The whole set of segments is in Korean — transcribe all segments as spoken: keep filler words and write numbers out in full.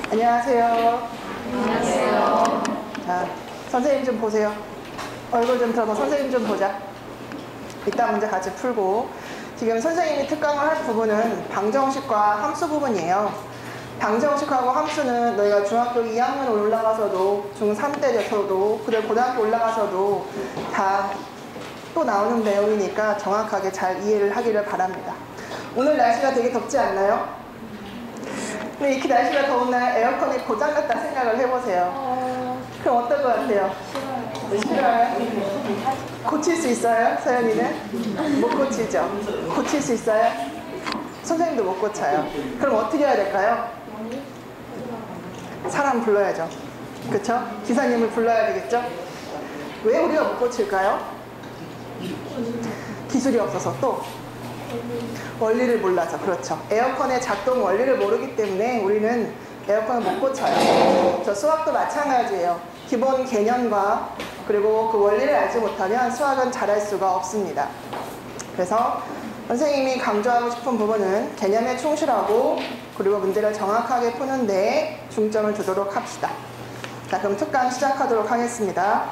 안녕하세요. 안녕하세요. 자, 선생님 좀 보세요. 얼굴 좀 들어서 선생님 좀 보자. 이따 문제 같이 풀고. 지금 선생님이 특강을 할 부분은 방정식과 함수 부분이에요. 방정식하고 함수는 너희가 중학교 이 학년 올라가서도 중삼 때 돼서도 그다음 고등학교 올라가서도 다 또 나오는 내용이니까 정확하게 잘 이해를 하기를 바랍니다. 오늘 날씨가 되게 덥지 않나요? 근데 이렇게 날씨가 더운 날 에어컨이 고장났다 생각을 해보세요. 어... 그럼 어떨 것 같아요? 싫어요. 싫어요? 고칠 수 있어요? 서연이는? 못 고치죠? 고칠 수 있어요? 선생님도 못 고쳐요. 그럼 어떻게 해야 될까요? 사람 불러야죠. 그쵸? 기사님을 불러야 되겠죠? 왜 우리가 못 고칠까요? 기술이 없어서. 또 원리를 몰라서. 그렇죠. 에어컨의 작동 원리를 모르기 때문에 우리는 에어컨을 못 고쳐요. 저 수학도 마찬가지예요. 기본 개념과 그리고 그 원리를 알지 못하면 수학은 잘할 수가 없습니다. 그래서 선생님이 강조하고 싶은 부분은 개념에 충실하고 그리고 문제를 정확하게 푸는 데 중점을 두도록 합시다. 자, 그럼 특강 시작하도록 하겠습니다.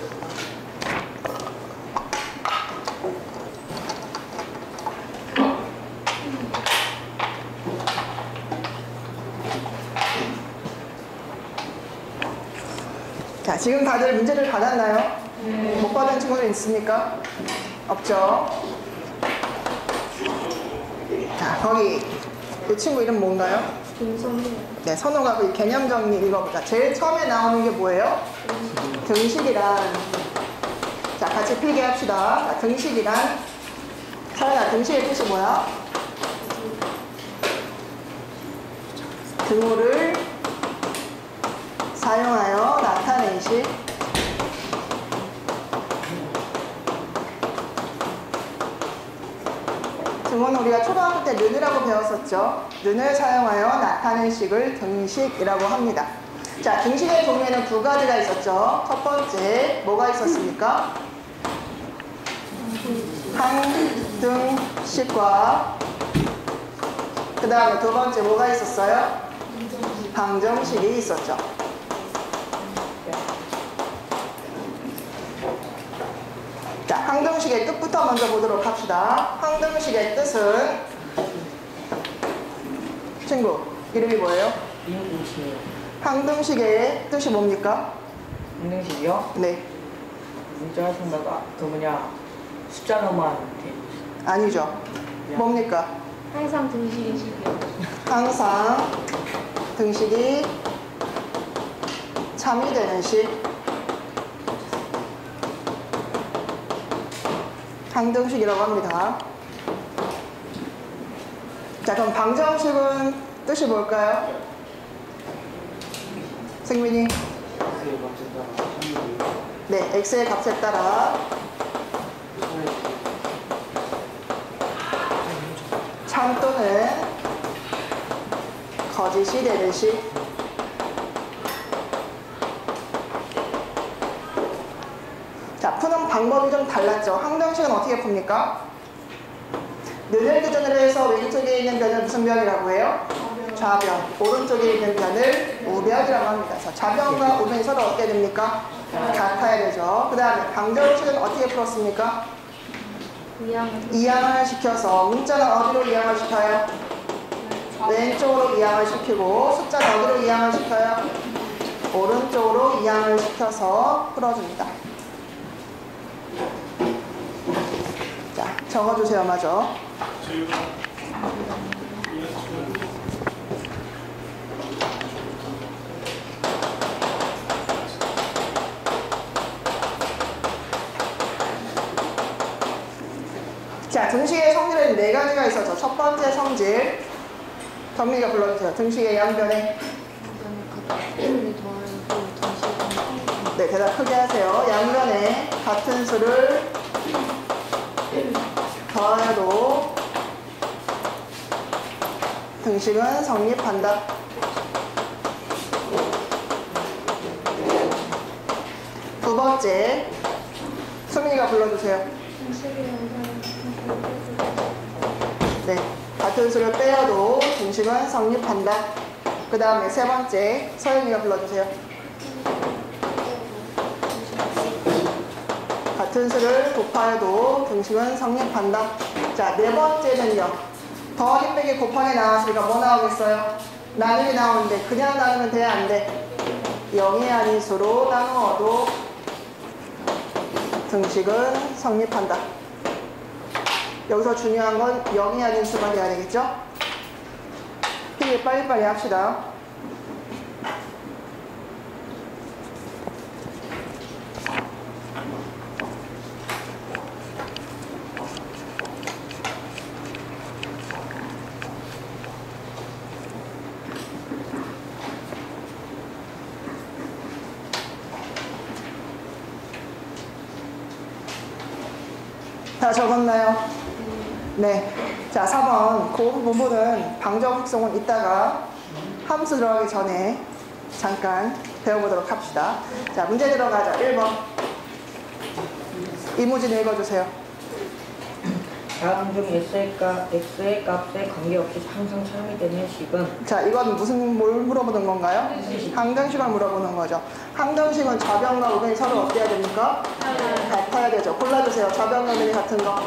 자, 지금 다들 문제를 받았나요? 네. 못 받은 친구들 있습니까? 없죠? 자, 거기 이 친구 이름 뭔가요? 김선우. 네, 선호가 그 개념 정리 읽어보자. 제일 처음에 나오는 게 뭐예요? 등식이란. 자, 같이 필기합시다. 자, 등식이란. 서연아, 등식의 뜻이 뭐야? 등호를 사용하여 나타낸 식. 등호는 우리가 초등학교 때 는이라고 배웠었죠. 는을 사용하여 나타낸 식을 등식이라고 합니다. 자, 등식의 종류에는 두 가지가 있었죠. 첫 번째, 뭐가 있었습니까? 항등식과 그 다음에 두 번째 뭐가 있었어요? 방정식이 있었죠. 자, 항등식의 뜻부터 먼저 보도록 합시다. 항등식의 뜻은 친구 이름이 뭐예요? 이응식이요. 항등식의 뜻이 뭡니까? 항등식이요? 네. 문자 생각가 그 뭐냐 숫자로만 돼. 아니죠. 뭡니까? 항상 등식의 식이요. 항상 등식이 참이 되는 식. 항등식이라고 합니다. 자, 그럼 방정식은 뜻이 뭘까요? 승민이. 네, x의 값에 따라 참 또는 거짓이 되는 식. 자, 푸는 방법이 좀 달랐죠. 항등식은 어떻게 풉니까? 는을 기준으로 해서 왼쪽에 있는 변을 무슨 변이라고 해요? 좌변. 오른쪽에 있는 변을 우변이라고 합니다. 그래서 좌변과 우변이 서로 어떻게 됩니까? 같아야 되죠. 그 다음에 방정식은 어떻게 풀었습니까? 이항을. 이항을 시켜서 문자는 어디로 이항을 시켜요? 왼쪽으로 이항을 시키고 숫자는 어디로 이항을 시켜요? 오른쪽으로 이항을 시켜서 풀어줍니다. 자, 적어주세요. 마저. 자, 등식의 성질은 네 가지가 있어서 첫 번째 성질 정미가 불러주세요. 등식의 양변에. 네, 대답 크게 하세요. 양변에 같은 수를 더해도 등식은 성립한다. 두 번째, 수민이가 불러주세요. 네, 같은 수를 빼어도 등식은 성립한다. 그 다음에 세 번째 서윤이가 불러주세요. 같은 수를 곱하여도 등식은 성립한다. 자, 네 번째는요. 더하기 빼기 곱하기 나왔으니까 뭐 나오겠어요? 나누기 나오는데 그냥 나누면 돼, 안 돼? 영이 아닌 수로 나누어도 등식은 성립한다. 여기서 중요한 건 영이 아닌 수가 돼야 되겠죠? 필기 빨리빨리 합시다. 다 적었나요? 네. 자, 사 번. 그 부분은 방정 특성은 이따가 함수 들어가기 전에 잠깐 배워보도록 합시다. 자, 문제 들어가자. 일 번. 이무진 읽어주세요. 다음 중 S의 값, X의 값에 관계없이 항상 참여되는 식은 자, 이건 무슨, 뭘 물어보는 건가요? 항등식을 물어보는 거죠. 항등식은 좌변과 우변이 서로 어때야 됩니까? 같아야 되죠. 골라주세요. 좌변과 우변이 같은 거.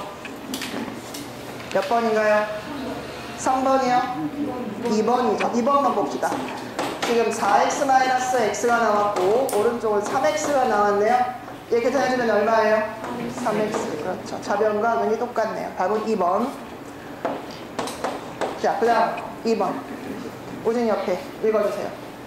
몇 번인가요? 삼 번이요? 이 번이죠. 이 번만 봅시다. 지금 사 엑스 마이너스 X가 나왔고 오른쪽은 삼 엑스가 나왔네요. 이렇게 해주면 얼마예요? 삼 엑스. 그렇죠. 좌변과 우변이 똑같네요. 답은 이 번. 자, 그 다음 이 번. 오진 옆에 읽어주세요.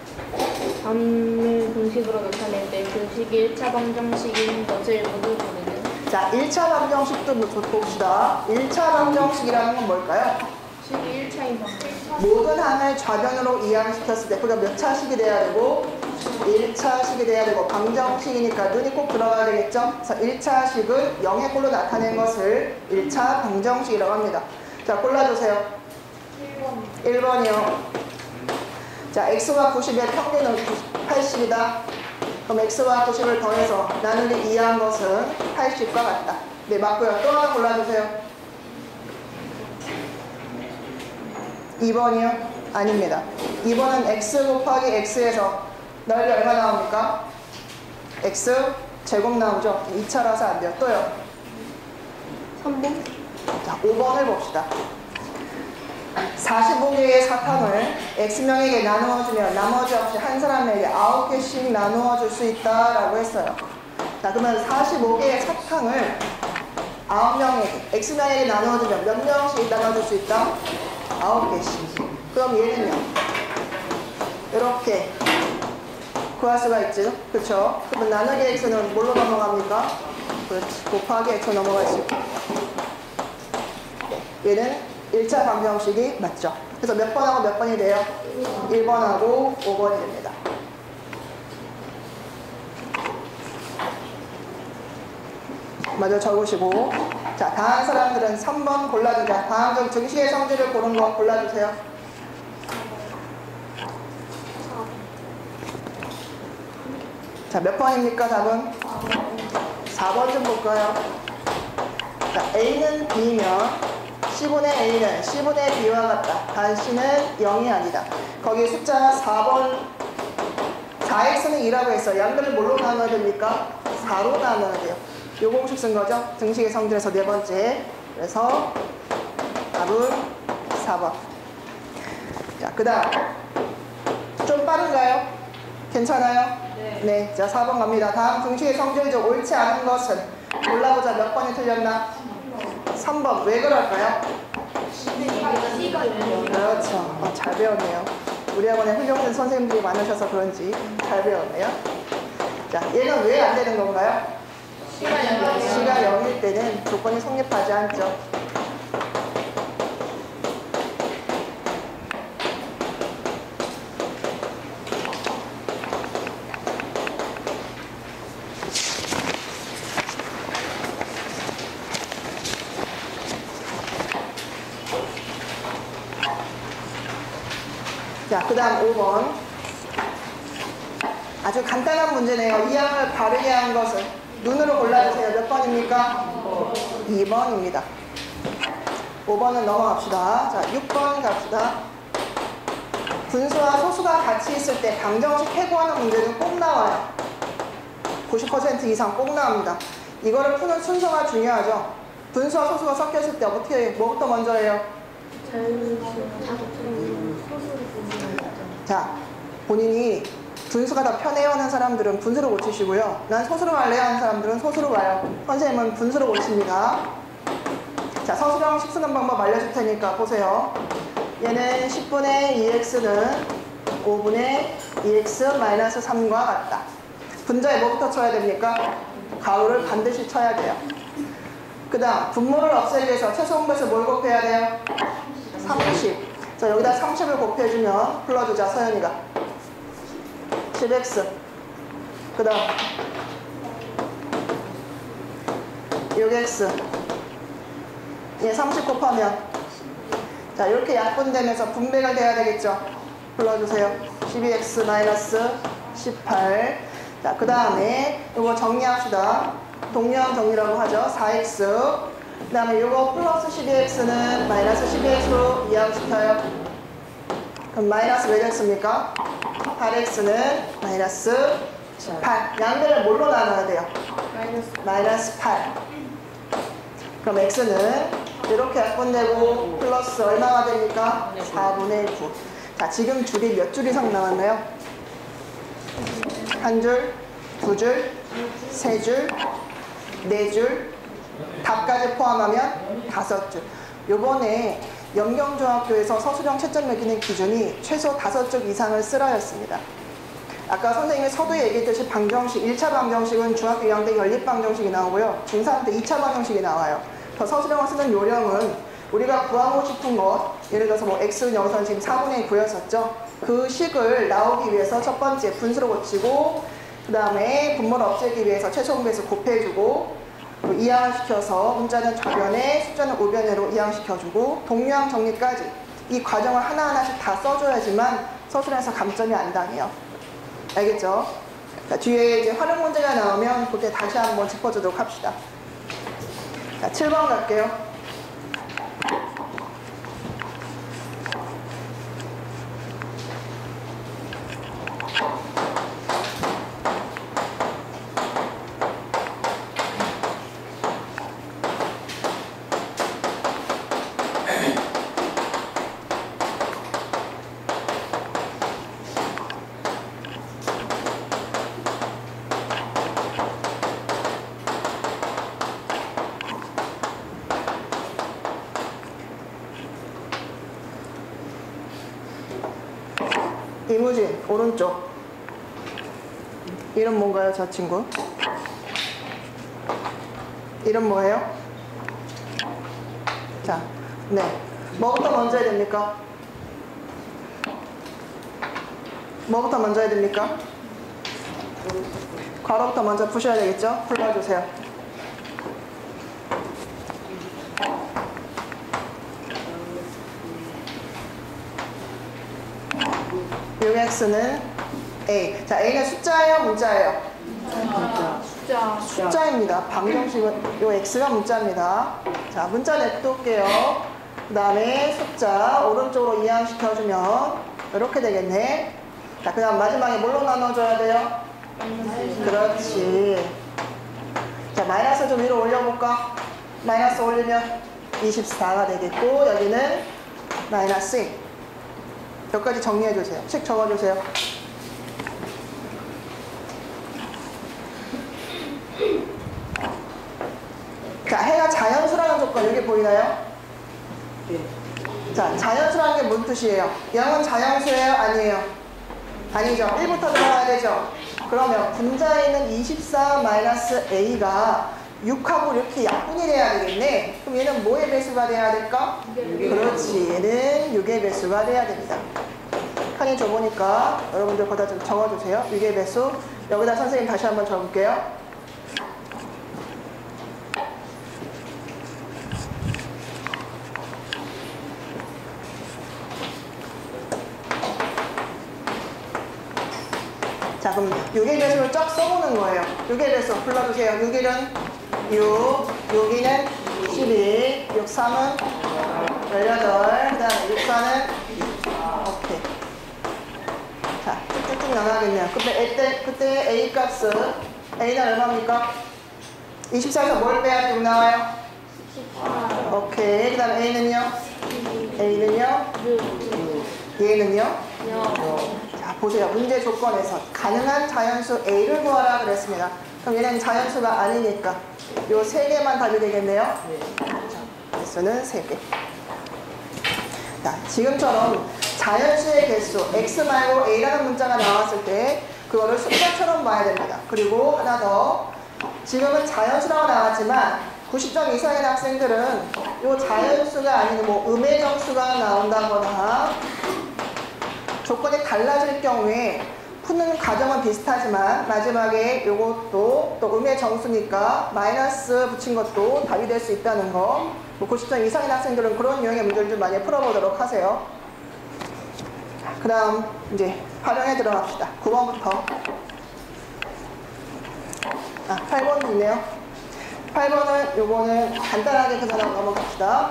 반을 등식으로 나타낼 때 그 식이 일 차 방정식인 것을 모두 부르는 자, 일 차 방정식도 봅시다. 일 차 방정식이라는 건 뭘까요? 식이 일 차인 방정. 모든 항을 좌변으로 이항시켰을 때 그가 몇 차식이 돼야 되고 일 차식이 돼야 되고 방정식이니까 눈이 꼭 들어가야 되겠죠? 그래서 일 차식은 영의 꼴로 나타낸 것을 일 차 방정식이라고 합니다. 자, 골라주세요. 일 번이요. 자, x와 구십의 평균은 팔십이다. 그럼 x와 구십을 더해서 나누기 이한 것은 팔십과 같다. 네, 맞고요. 또 하나 골라주세요. 이 번이요? 아닙니다. 이 번은 x 곱하기 x에서 넓이 얼마 나옵니까? x 제곱 나오죠? 이 차라서 안 돼요. 또요? 삼 번? 자, 오 번을 봅시다. 사십오 개의 사탕을 X명에게 나누어주면 나머지 없이 한 사람에게 아홉 개씩 나누어 줄 수 있다라고 했어요. 자, 그러면 사십오 개의 사탕을 아홉 명에게, X명에게 나누어주면 몇 명씩 나눠줄 수 있다? 아홉 개씩. 그럼 얘는요? 이렇게 구할 수가 있죠? 그쵸? 그러면 나누기 X는 뭘로 넘어갑니까? 그렇지. 곱하기 X로 넘어갈 수 있고. 얘는 일 차 방정식이 맞죠? 그래서 몇 번하고 몇 번이 돼요? 일 번하고 오 번이 됩니다. 마저 적으시고, 자, 다음 사람들은 삼 번 골라주자. 다음 중 등식의 성질을 고른 거 골라주세요. 자, 몇 번입니까? 답은? 사 번 좀 볼까요? 자, A는 B면 C분의 A는 C분의 B와 같다. 단 C는 영이 아니다. 거기 숫자 사 번, 사 엑스는 이라고 했어요. 양들을 뭘로 나눠야 됩니까? 사로 나눠야 돼요. 요 공식 쓴 거죠. 등식의 성질에서 네 번째. 그래서 답은 사 번. 자, 그 다음. 좀 빠른가요? 괜찮아요? 네. 네. 자, 사 번 갑니다. 다음 등식의 성질 중 옳지 않은 것은 골라보자. 몇 번이 틀렸나? 삼 번. 왜 그럴까요? C가 열려. 그렇죠. 어, 잘 배웠네요. 우리 학원에 훌륭한 선생님들이 많으셔서 그런지 잘 배웠네요. 자, 얘는 왜 안 되는 건가요? C가 열려. C가 영일 때는 조건이 성립하지 않죠. 자, 그 다음 오 번. 아주 간단한 문제네요. 이 항을 바르게 한 것은 눈으로 골라주세요. 몇 번입니까? 이 번입니다. 오 번은 넘어갑시다. 자, 육 번 갑시다. 분수와 소수가 같이 있을 때 방정식 해고하는 문제는 꼭 나와요. 구십 퍼센트 이상 꼭 나옵니다. 이거를 푸는 순서가 중요하죠. 분수와 소수가 섞였을 때 어떻게 해요? 뭐부터 먼저 해요? 자, 본인이 분수가 더 편해요 하는 사람들은 분수로 고치시고요. 난 소수로 갈래요 하는 사람들은 소수로 가요. 선생님은 분수로 고칩니다. 자, 서술형식 쓰는 방법 알려줄 테니까 보세요. 얘는 십분의 이 엑스는 오분의 이 엑스 마이너스 삼과 같다. 분자에 뭐부터 쳐야 됩니까? 가로를 반드시 쳐야 돼요. 그 다음 분모를 없애기 위해서 최소 공배수 뭘 곱해야 돼요? 삼십. 자, 여기다 삼십을 곱해주면 불러주자, 서연이가. 십 엑스. 그 다음 육 엑스. 얘 삼십 곱하면, 자, 이렇게 약분되면서 분배가 돼야 되겠죠? 불러주세요. 십이 엑스 마이너스 십팔. 자, 그 다음에 이거 정리합시다. 동류항 정리라고 하죠. 사 엑스. 그 다음에 이거 플러스 십이 엑스는 마이너스 십이 엑스로 이항시켜요. 그럼 마이너스 몇 엑스입니까? 팔 엑스는 마이너스 십팔. 양변을 뭘로 나눠야 돼요? 마이너스 마이너스 팔. 그럼 x는 이렇게 약분되고 플러스 얼마가 됩니까? 사분의 구. 자, 지금 줄이 몇 줄 이상 나왔나요? 한 줄, 두 줄, 세 줄, 네 줄, 답까지 포함하면 다섯 줄. 요번에 연경중학교에서 서술형 채점 매기는 기준이 최소 다섯 줄 이상을 쓰라였습니다. 아까 선생님이 서두에 얘기했듯이 방정식, 일 차 방정식은 중학교 이 학년 때 연립 방정식이 나오고요. 중삼 때 이 차 방정식이 나와요. 더 서술형을 쓰는 요령은 우리가 구하고 싶은 것, 예를 들어서 뭐 x는 여기서는 지금 사분의 구였었죠. 그 식을 나오기 위해서 첫 번째 분수로 고치고, 그 다음에 분모를 없애기 위해서 최소 공배수 곱해주고, 이항시켜서 문자는 좌변에 숫자는 우변으로 이항시켜주고, 동류항 정리까지 이 과정을 하나하나씩 다 써줘야지만 서술형에서 감점이 안 당해요. 알겠죠? 자, 뒤에 이제 활용 문제가 나오면 그때 다시 한번 짚어주도록 합시다. 자, 칠 번 갈게요. 이무진, 오른쪽. 이름 뭔가요, 저 친구? 이름 뭐예요? 자, 네. 뭐부터 먼저 해야 됩니까? 뭐부터 먼저 해야 됩니까? 괄호부터 먼저 푸셔야 되겠죠? 풀어주세요. 육 엑스는 A. 자, A는 숫자예요? 문자예요? 숫자. 숫자입니다. 방정식은 요 X가 문자입니다. 자, 문자 냅둘게요. 그 다음에 숫자 오른쪽으로 이항시켜주면 이렇게 되겠네. 자, 그 다음 마지막에 뭘로 나눠줘야 돼요? 그렇지. 자, 마이너스 좀 위로 올려볼까? 마이너스 올리면 이십사가 되겠고, 여기는 마이너스 일. 여기까지 정리해주세요. 책 적어주세요. 자, 해가 자연수라는 조건, 여기 보이나요? 네. 자, 자연수라는 게 무슨 뜻이에요? 영은 자연수예요? 아니에요? 아니죠. 일부터 들어가야 되죠. 그러면 분자에 있는 이십사 마이너스 A가 육하고 이렇게 약분이 돼야 되겠네. 그럼 얘는 뭐의 배수가 돼야 될까? 그렇지. 얘는 육의 배수가 돼야 됩니다. 칸이 좁으니까 여러분들 거기다 좀 적어주세요. 육의 배수. 여기다 선생님 다시 한번 적을게요. 자, 그럼 육의 배수를 쫙 써보는 거예요. 육의 배수 불러주세요. 육 일은 육, 육 이는 십이, 육 삼은 열여덟, 그 다음에 육 사는 오케이. 쭉 나가겠네요. 그때, 그때, 그때 A 값은, A는 얼마입니까? 이십사에서 뭘 빼야 쭉 나와요? 십사, 오케이. 그 다음에 A는요? A는요? 육, 얘는요? 영. 자, 보세요. 문제 조건에서 가능한 자연수 A를 구하라 그랬습니다. 그럼 얘는 자연수가 아니니까 요 세 개만 답이 되겠네요. 자, 개수는 세 개. 자, 지금처럼 자연수의 개수 x 말고 a라는 문자가 나왔을 때 그거를 숫자처럼 봐야 됩니다. 그리고 하나 더, 지금은 자연수라고 나왔지만 구십 점 이상의 학생들은 요 자연수가 아닌 뭐 음의 정수가 나온다거나 조건이 달라질 경우에 푸는 과정은 비슷하지만 마지막에 요것도 또 음의 정수니까 마이너스 붙인 것도 답이 될 수 있다는 거. 뭐 구십 점 이상의 학생들은 그런 유형의 문제를 좀 많이 풀어보도록 하세요. 그 다음 이제 활용에 들어갑시다. 구 번부터. 아, 팔 번이 있네요. 팔 번은 요거는 간단하게 그냥 넘어갑시다.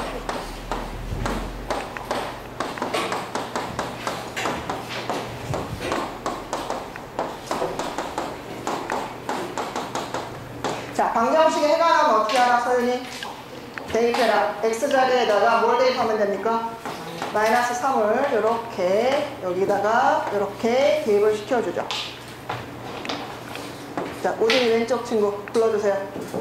자, 방정식에 해가 나면 어떻게 하나, 서윤이? 대입해라. x자리에다가 뭘 대입하면 됩니까? 마이너스 삼을 이렇게 여기다가 이렇게 대입을 시켜주죠. 자, 오진이 왼쪽 친구 불러주세요.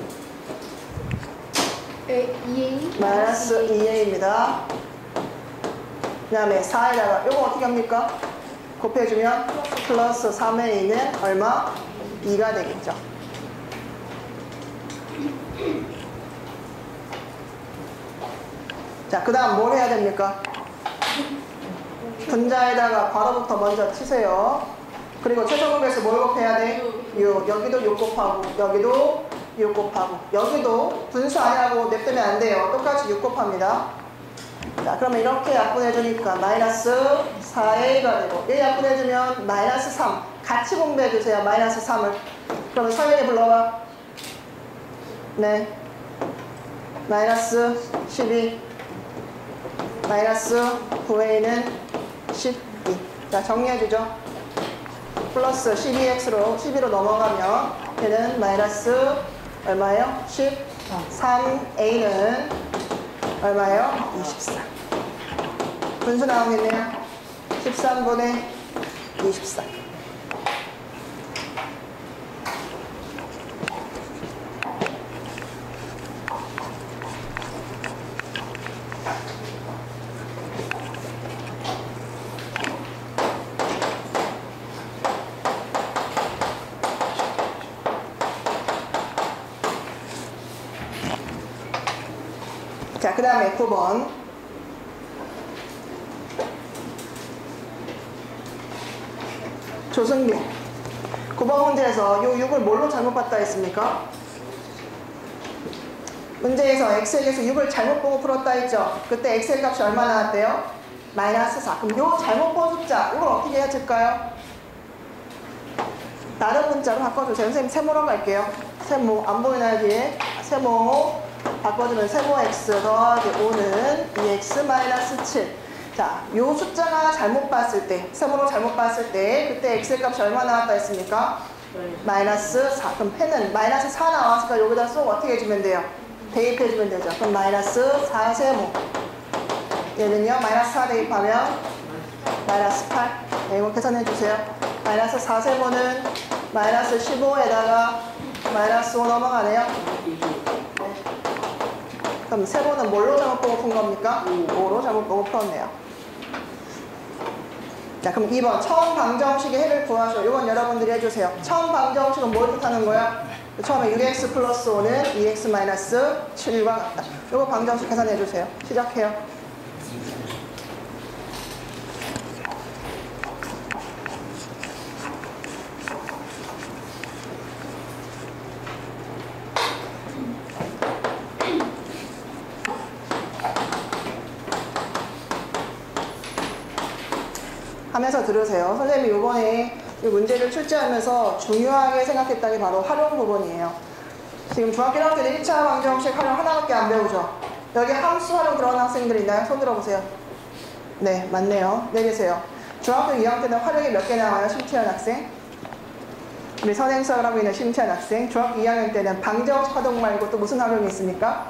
이 마이너스 이 에이입니다. 그 다음에 사에다가 이거 어떻게 합니까? 곱해주면 플러스 삼 에이는 얼마? 이가 되겠죠. 자, 그 다음 뭘 해야 됩니까? 분자에다가 괄호부터 먼저 치세요. 그리고 최소곱에서 뭘 곱해야 돼? 육. 여기도 육 곱하고 여기도 육 곱하고 여기도 분수 아니라고 냅두면 안 돼요. 똑같이 육 곱합니다. 자, 그러면 이렇게 약분해주니까 마이너스 사 에이가 되고 얘 약분해주면 마이너스 삼. 같이 공부해주세요. 마이너스 삼을. 그러면 서윤이 불러봐. 네. 마이너스 십이. 마이너스 구 에이는 십이. 자, 정리해주죠. 플러스 십이 엑스로 십이로 넘어가면 얘는 마이너스 얼마예요? 십삼 에이는 얼마예요? 이십사. 분수 나오겠네요. 십삼분의 이십사. 자, 그 다음에 구 번. 조승빈. 구 번 문제에서 요 육을 뭘로 잘못 봤다 했습니까? 문제에서 x의 개수 육을 잘못 보고 풀었다 했죠? 그때 x의 값이 얼마 나왔대요? 마이너스 사. 그럼 요 잘못 본 숫자, 이걸 어떻게 해야 될까요? 다른 문자로 바꿔주세요. 선생님 세모로 갈게요. 세모. 안 보이나요, 뒤에? 세모. 바꿔주면 세모 x 더하기 오는 이 엑스 마이너스 칠. 자, 요 숫자가 잘못 봤을 때, 세모로 잘못 봤을 때, 그때 x의 값이 얼마 나왔다 했습니까? 마이너스 사. 그럼 펜은 마이너스 사 나왔으니까 여기다 쏙 어떻게 해주면 돼요? 대입해주면 되죠. 그럼 마이너스 사 세모. 얘는요, 마이너스 사 대입하면 마이너스 팔. 네, 이거 계산해주세요. 마이너스 사 세모는 마이너스 십오에다가 마이너스 오 넘어가네요. 그럼 세모는 뭘로 잘못 보고 푼 겁니까? 오로 잘못 보고 풀었네요. 자, 그럼 이 번 처음 방정식의 해를 구하셔. 이건 여러분들이 해주세요. 처음 방정식은 뭘 뜻하는 거야? 처음에 육 엑스 플러스 오는 이 엑스 마이너스 칠과 같다. 이거 방정식 계산해주세요. 시작해요. 하면서 들으세요. 선생님이 이번에 이 문제를 출제하면서 중요하게 생각했던 게 바로 활용 부분이에요. 지금 중학교 일 학년 일 차 방정식 활용 하나밖에 안 배우죠? 여기 함수 활용 들어간 학생들 있나요? 손 들어보세요. 네, 맞네요. 내리세요. 중학교 이 학년 때는 활용이 몇 개 나와요? 심채연 학생? 우리 선행 수학을 하고 있는 심채연 학생. 중학교 이 학년 때는 방정식 활용 말고 또 무슨 활용이 있습니까?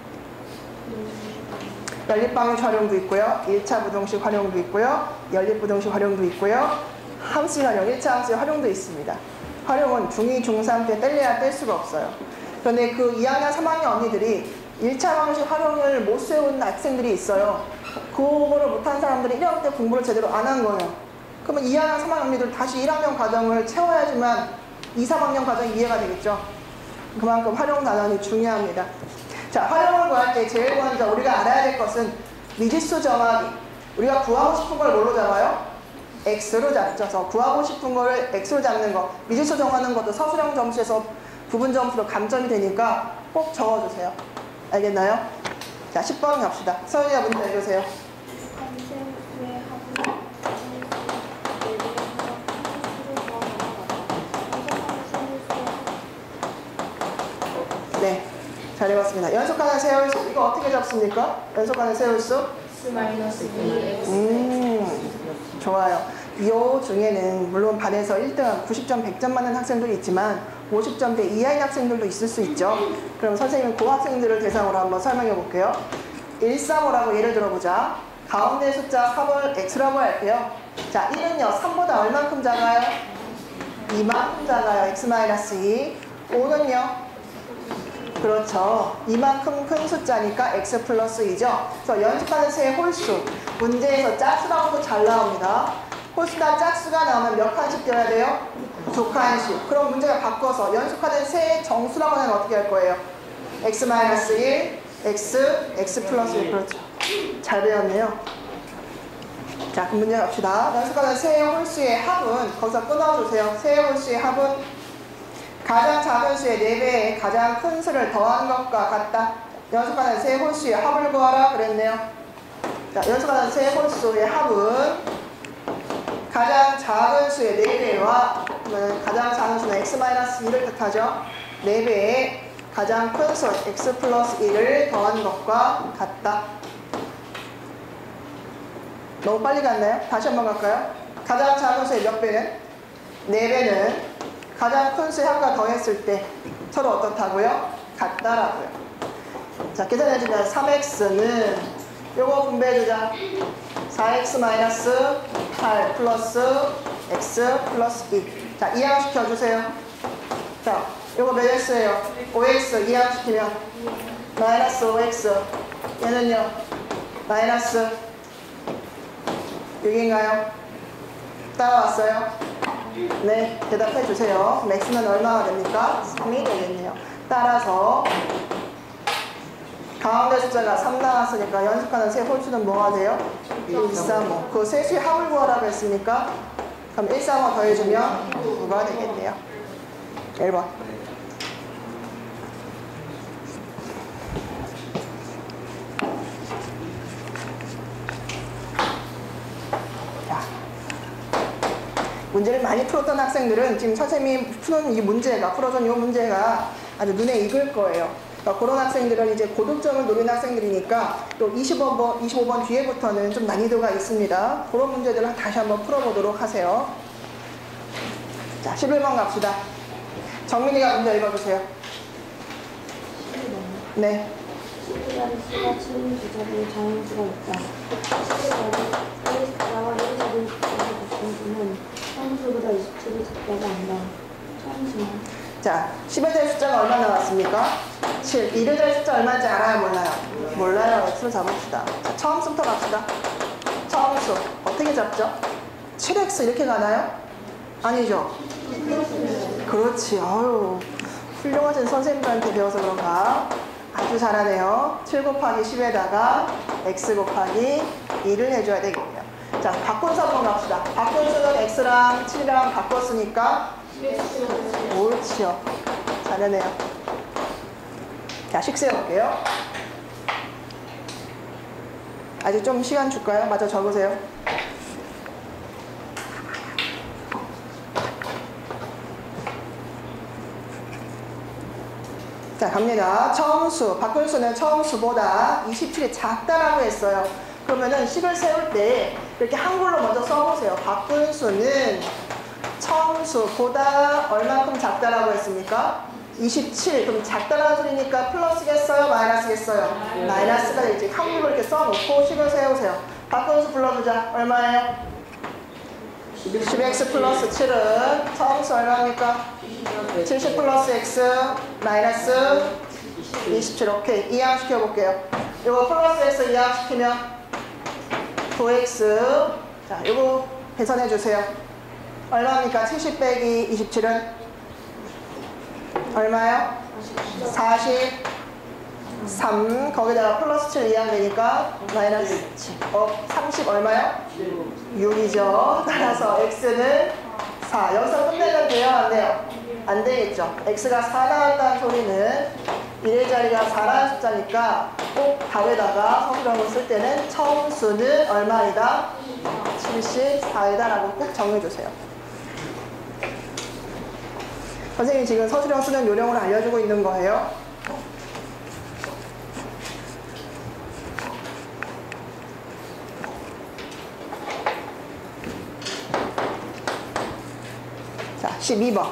연립방정식 활용도 있고요. 일 차 부동식 활용도 있고요. 연립부동식 활용도 있고요. 함수 활용, 일 차 함수의 활용도 있습니다. 활용은 중이, 중삼 때 뗄래야 뗄 수가 없어요. 그런데 그 이 학년, 삼 학년 언니들이 일 차 방식 활용을 못 세운 학생들이 있어요. 그거를 못한 사람들이 일 학년 때 공부를 제대로 안 한 거예요. 그러면 이 학년, 삼 학년 언니들 다시 일 학년 과정을 채워야지만 이, 삼 학년 과정이 이해가 되겠죠. 그만큼 활용 단원이 중요합니다. 자, 활용을 구할 때 제일 먼저 우리가 알아야 될 것은 미지수 정하기. 우리가 구하고 싶은 걸 뭘로 잡아요? X로 잡죠. 그래서 구하고 싶은 거를 X로 잡는 거. 미지수 정하는 것도 서술형 점수에서 부분 점수로 감점이 되니까 꼭 적어주세요. 알겠나요? 자, 십 번 갑시다. 서윤이가 문제 내주세요. 네, 잘 읽었습니다. 연속하는 세월수, 이거 어떻게 잡습니까? 연속하는 세월수? x 마이너스 이 x 음, 좋아요. 이 중에는 물론 반에서 일 등 구십 점, 백 점 맞는 학생들이 있지만 오십 점대 이하인 학생들도 있을 수 있죠. 그럼 선생님은 그 학생들을 대상으로 한번 설명해 볼게요. 일삼오라고 예를 들어보자. 가운데 숫자 삼을 x라고 할게요. 자, 일은요, 삼보다 얼만큼 작아요? 이만큼 작아요. x 마이너스 이. 오는요? 그렇죠. 이만큼 큰 숫자니까 x 플러스 이죠. 그래서 연속하는 세의 홀수. 문제에서 짝수라고도 잘 나옵니다. 홀수나 짝수가 나오면 몇 칸씩 떼야 돼요? 두 칸씩. 그럼 문제가 바꿔서 연속하는 세의 정수라고 하면 어떻게 할 거예요? x 마이너스 일, x, x 플러스 일. 그렇죠. 잘 배웠네요. 자, 그럼 문제 갑시다. 연속하는 세의 홀수의 합은, 거기서 끊어주세요. 세의 홀수의 합은 가장 작은 수의 네 배에 가장 큰 수를 더한 것과 같다. 연속하는 세 홀수의 합을 구하라 그랬네요. 자, 연속하는 세 홀수의 합은 가장 작은 수의 네 배와 가장 작은 수는 x 마이너스 이를 뜻하죠. 네 배에 가장 큰 수 x 플러스 일을 더한 것과 같다. 너무 빨리 갔나요? 다시 한번 갈까요? 가장 작은 수의 몇 배는? 네 배는 가장 큰 수의 합과 더했을 때 서로 어떻다고요? 같다라고요. 자, 계산해주면 삼 엑스는 요거 분배해주자. 사 엑스 마이너스 팔 플러스 x 플러스 이. 자, 이항시켜주세요. 자, 요거 몇 x예요? 오 엑스 이항시키면 마이너스 오 엑스. 얘는요? 마이너스 육인가요? 따라왔어요? 네, 대답해 주세요. x는 얼마가 됩니까? 삼이 되겠네요. 따라서 가운데 숫자가 삼 나왔으니까 연속하는 세 홀수는 뭐가 돼요? 일삼오. 그 세 수의 합을 구하라고 했으니까 그럼 일삼오 더해주면 구가 되겠네요. 일 번. 문제를 많이 풀었던 학생들은 지금 선생님이 푸는 이 문제가, 풀어준 이 문제가 아주 눈에 익을 거예요. 그러니까 그런 학생들은 이제 고득점을 노리는 학생들이니까 또 이십오 번, 이십오 번 뒤에부터는 좀 난이도가 있습니다. 그런 문제들을 다시 한번 풀어보도록 하세요. 자, 십일 번 갑시다. 정민이가 문제 읽어주세요. 네. 십일자리수가 칠인 주자리에 자연수가 있다. 십일자리 일 숫자와 일 자리 숫자의 중수는 처음수보다 이십칠이 작다고 한다. 처음수는? 자, 십일 자리 숫자가 얼마 나왔습니까? 칠. 일 자리 숫자 얼마인지 알아요? 몰라요? 몰라요. x를 잡읍시다. 자, 처음수부터 갑시다. 처음수. 어떻게 잡죠? 칠 엑스 이렇게 가나요? 아니죠? 그렇지. 아유, 훌륭하신 선생님들한테 배워서 그런가? 아주 잘하네요. 칠 곱하기 십에다가 x 곱하기 이를 해줘야 되겠네요. 자, 바꾼수 한번 갑시다. 바꾼수는 x랑 칠이랑 바꿨으니까 옳지요. 잘하네요. 자, 식세해볼게요. 아직 좀 시간 줄까요? 마저 적으세요. 자, 갑니다. 처음수, 바꿀수는 처음수보다 이십칠이 작다라고 했어요. 그러면은 식을 세울 때 이렇게 한글로 먼저 써보세요. 박분수는 청수보다 얼만큼 작다라고 했습니까? 이십칠. 그럼 작다라는 소리니까 플러스겠어요? 마이너스겠어요? 마이너스가 되지. 한글로 이렇게 써놓고 식을 세우세요. 박분수 불러주자. 얼마예요? 십 엑스 플러스 칠은 청수 얼마입니까? 칠십 플러스 x 마이너스 이십칠. 오케이. 이항시켜 볼게요. 이거 플러스 x 이항시키면 구 엑스. 자, 이거 계산해 주세요. 얼마입니까? 칠십 빼기 이십칠은 얼마요? 사십삼. 거기다가 플러스 칠 이항되니까 마이너스 어, 삼십 얼마요? 육이죠. 따라서 x는 사. 여기서 끝내면 돼요? 안 돼요? 안 되겠죠. x가 사 나왔다는 소리는 일의 자리가 사라는 숫자니까 꼭 답에다가 성경을 쓸 때는 청수는 얼마이다? 칠십사이다 라고 꼭 정해주세요. 선생님이 지금 서술형 쓰는 요령을 알려주고 있는 거예요. 자, 십이 번.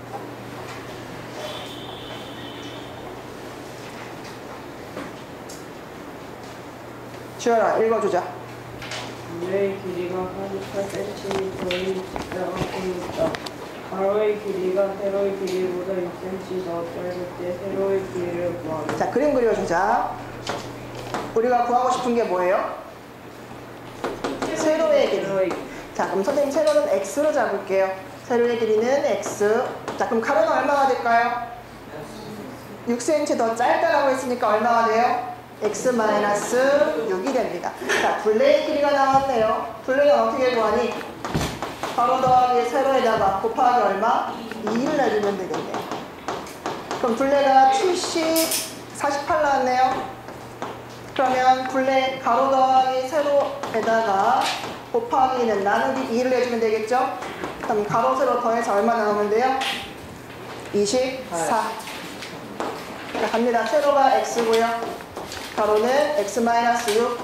주열아, 읽어주자. 물의 길이가 사십팔 센티미터의 작다고 있다. 가로의 길이가 세로의 길이보다 육 센티미터 더 짧을 때 세로의 길이를 구하라. 자, 그림 그려주자. 우리가 구하고 싶은 게 뭐예요? 세로의 길이. 세로의 자, 그럼 선생님 세로는 x로 잡을게요. 세로의 길이는 x. 자, 그럼 가로는 얼마가 될까요? 육 센티미터 더 짧다라고 했으니까 얼마가 돼요? x 마이너스 육이 됩니다. 자, 둘레의 길이가 나왔네요. 둘레는 어떻게 구하니? 가로 더하기 세로에다가 곱하기 얼마? 이를 내주면 되겠네요. 그럼 둘레가 칠십, 사십팔 나왔네요. 그러면 둘레 가로 더하기 세로에다가 곱하기는 나누기 이를 내주면 되겠죠? 그럼 가로 세로 더해서 얼마 나오면 돼요? 이십사. 자, 갑니다. 세로가 x고요. 가로는 x 마이너스 육.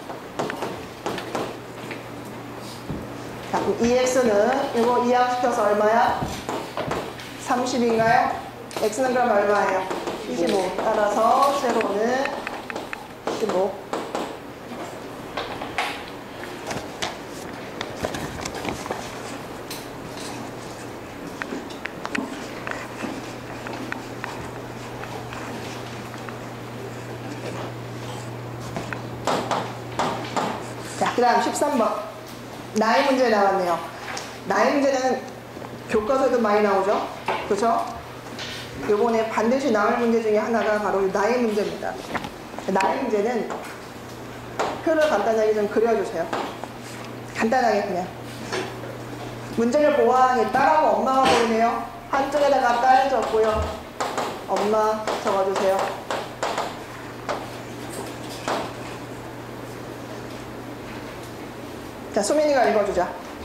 자, 그럼 이 엑스는 이거 이항시켜서 얼마야? 삼십인가요? x는 그럼 얼마예요? 이십오. 따라서 세로는 십오. 자, 그 다음 십삼 번. 나의 문제 나왔네요. 나의 문제는 교과서에도 많이 나오죠? 그죠? 요번에 반드시 나올 문제 중에 하나가 바로 나의 문제입니다. 나의 문제는 표를 간단하게 좀 그려주세요. 간단하게 그냥. 문제를 보아하니 딸하고 엄마가 보이네요. 한쪽에다가 딸 적고요. 엄마 적어주세요. 자, 수민이가 읽어주자.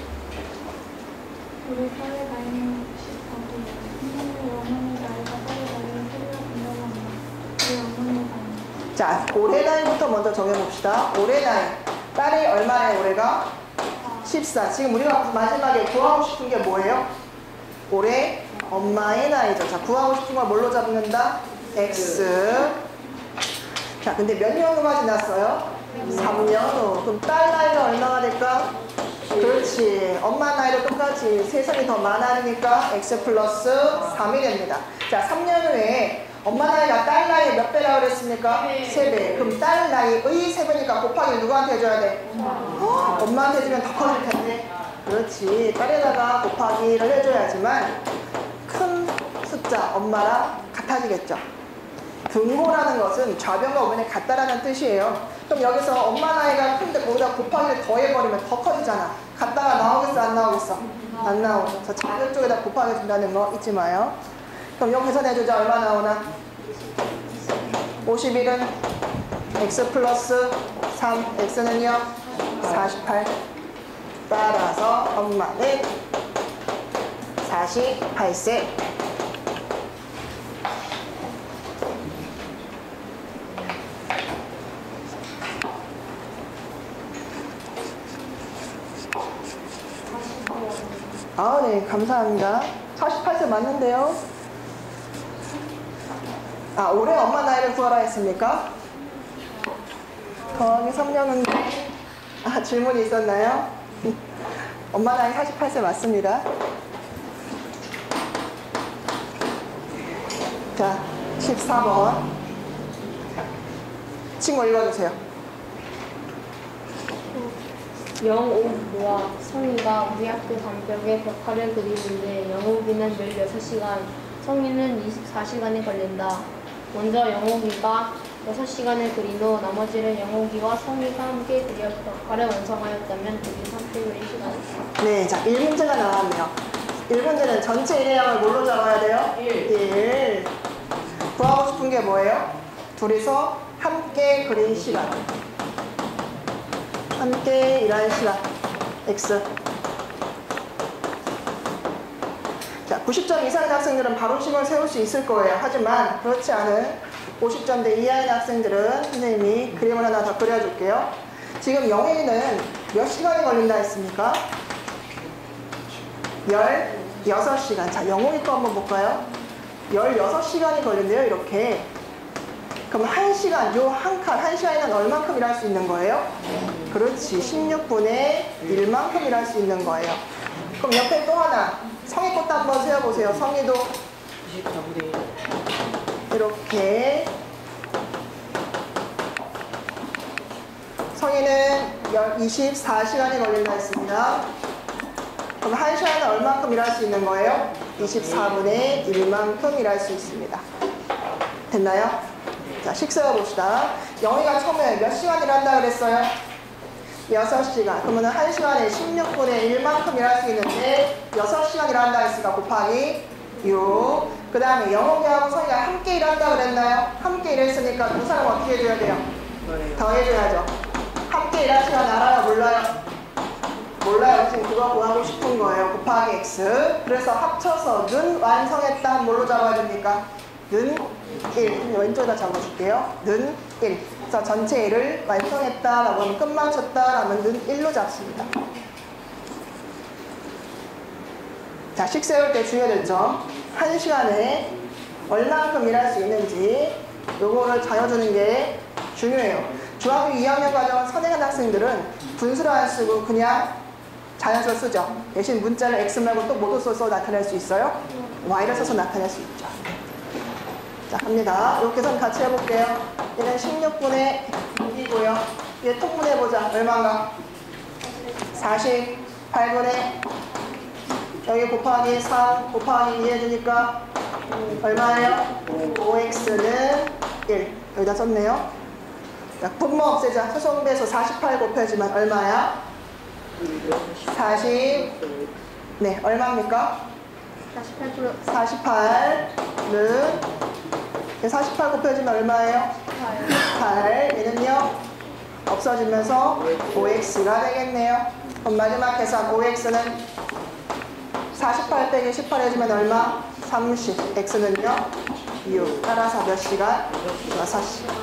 우리 딸의 나이는 십사고 선생님의 어머니 나이가 딸의 나이는 소리가 분명합니다. 우리 어머니 나이. 자, 올해 나이부터 먼저 정해봅시다. 올해 나이. 딸이 얼마예요, 올해가? 십사. 지금 우리가 마지막에 구하고 싶은 게 뭐예요? 올해 엄마의 나이죠. 자, 구하고 싶은 걸 뭘로 잡는다? X. 자, 근데 몇 년 후가 지났어요? 삼 년 후. 그럼 딸 나이가 얼마가 될까? 그렇지. 엄마 나이도 똑같이 세 살이 더 많아지니까 x 플러스 삼이 됩니다. 자, 삼 년 후에 엄마 나이가 딸 나이 몇 배라고 그랬습니까? 세 배. 그럼 딸 나이의 세 배니까 곱하기 누구한테 해줘야 돼? 어, 엄마한테 해주면 더 커질 텐데. 그렇지. 딸에다가 곱하기를 해줘야지만 큰 숫자 엄마랑 같아지겠죠. 분모라는 것은 좌변과 우변이 같다라는 뜻이에요. 그럼 여기서 엄마 나이가 큰데 거기다 곱하기를 더해버리면 더 커지잖아. 같다가 나오겠어? 안 나오겠어? 안 나오죠. 저 작은 쪽에다 곱하기 준다는 거 잊지 마요. 그럼 이거 계산해주자. 얼마 나오나? 오십일은 x 플러스 삼, x는요? 사십팔. 따라서 엄마는 사십팔 세. 아, 네, 감사합니다. 사십팔 세 맞는데요? 아, 올해 엄마 나이를 구하라 했습니까? 더하기 삼 년은 아, 질문이 있었나요? 엄마 나이 사십팔 세 맞습니다. 자, 십사 번 친구 읽어주세요. 영옥이와 성희가 우리 학교 담벼락에 벽화를 그리는데 영옥이는 열여섯 시간, 성희는 이십사 시간이 걸린다. 먼저 영옥이가 여섯 시간을 그린 후 나머지를 영옥이와 성희가 함께 그려 벽화를 완성하였다면 그게 함께 그린 시간이 네, 자, 일 문제가 나왔네요. 일 문제는 전체 일의 양을 뭘로 잡아야 돼요? 일. 구하고 싶은 게 뭐예요? 둘이서 함께 그린 시간. 함께 일한 시간. X. 자, 구십 점 이상의 학생들은 바로 식을 세울 수 있을 거예요. 하지만 그렇지 않은 오십 점대 이하의 학생들은 선생님이 그림을 하나 더 그려줄게요. 지금 영희는 몇 시간이 걸린다 했습니까? 열여섯 시간. 자, 영호이 거 한번 볼까요? 열여섯 시간이 걸린대요, 이렇게. 그럼 한 시간, 요 한 칸, 한 시간에는 얼만큼 일할 수 있는 거예요? 그렇지, 십육 분의 일만큼 일할 수 있는 거예요. 그럼 옆에 또 하나, 성의 것도 한번 세어보세요. 성의도 이십사 분의 일. 이렇게. 성의는 이십사 시간이 걸린다 했습니다. 그럼 한 시간은 얼만큼 일할 수 있는 거예요? 이십사 분의 일만큼 일할 수 있습니다. 됐나요? 자, 식 세워봅시다. 영희가 처음에 몇 시간 일한다 그랬어요? 여섯 시간. 그러면 한 시간에 십육 분의 일만큼 일할 수 있는데 여섯 시간 일한다 했으니까 곱하기 육. 그 다음에 영희하고 성희가 함께 일한다 그랬나요? 함께 일했으니까 두 사람 어떻게 해줘야 돼요? 더해줘야죠. 함께 일할 시간 알아요? 몰라요? 몰라요. 지금 그거 구하고 싶은 거예요. 곱하기 x. 그래서 합쳐서는 완성했다. 뭘로 잡아야 됩니까? 는 일. 왼쪽에다 적어줄게요. 는 일. 그래서 전체 일을 완성했다 라고 하면 끝 맞췄다 라면 는 일로 잡습니다. 자, 식 세울 때 중요될 점. 한 시간에 얼만큼 일할 수 있는지 요거를 잡아주는 게 중요해요. 중학교 이 학년 과정은 선행한 학생들은 분수를 안 쓰고 그냥 자연수 쓰죠. 대신 문자를 x 말고 또 모두 써서 나타낼 수 있어요. y를 써서 나타낼 수 있죠. 자, 갑니다. 이렇게 선 같이 해볼게요. 얘는 십육 분의 육이고요. 얘 통분해보자. 얼마인가? 사십팔 분의 여기 곱하기 삼 곱하기 이 해주니까 얼마예요? 오 엑스는 일. 여기다 썼네요. 자, 분모 없애자. 소송배에서 사십팔 곱해주면 얼마야? 사십. 네, 얼마입니까? 사십팔 프로 사십팔은 사십팔 곱해주면 얼마예요? 팔. 얘는요? 없어지면서 오 엑스가 되겠네요. 그럼 마지막 계산 오 엑스는 사십팔 빼기 십팔 해주면 얼마? 삼십. x는요? 육. 따라서 몇 시간? 여섯 시간.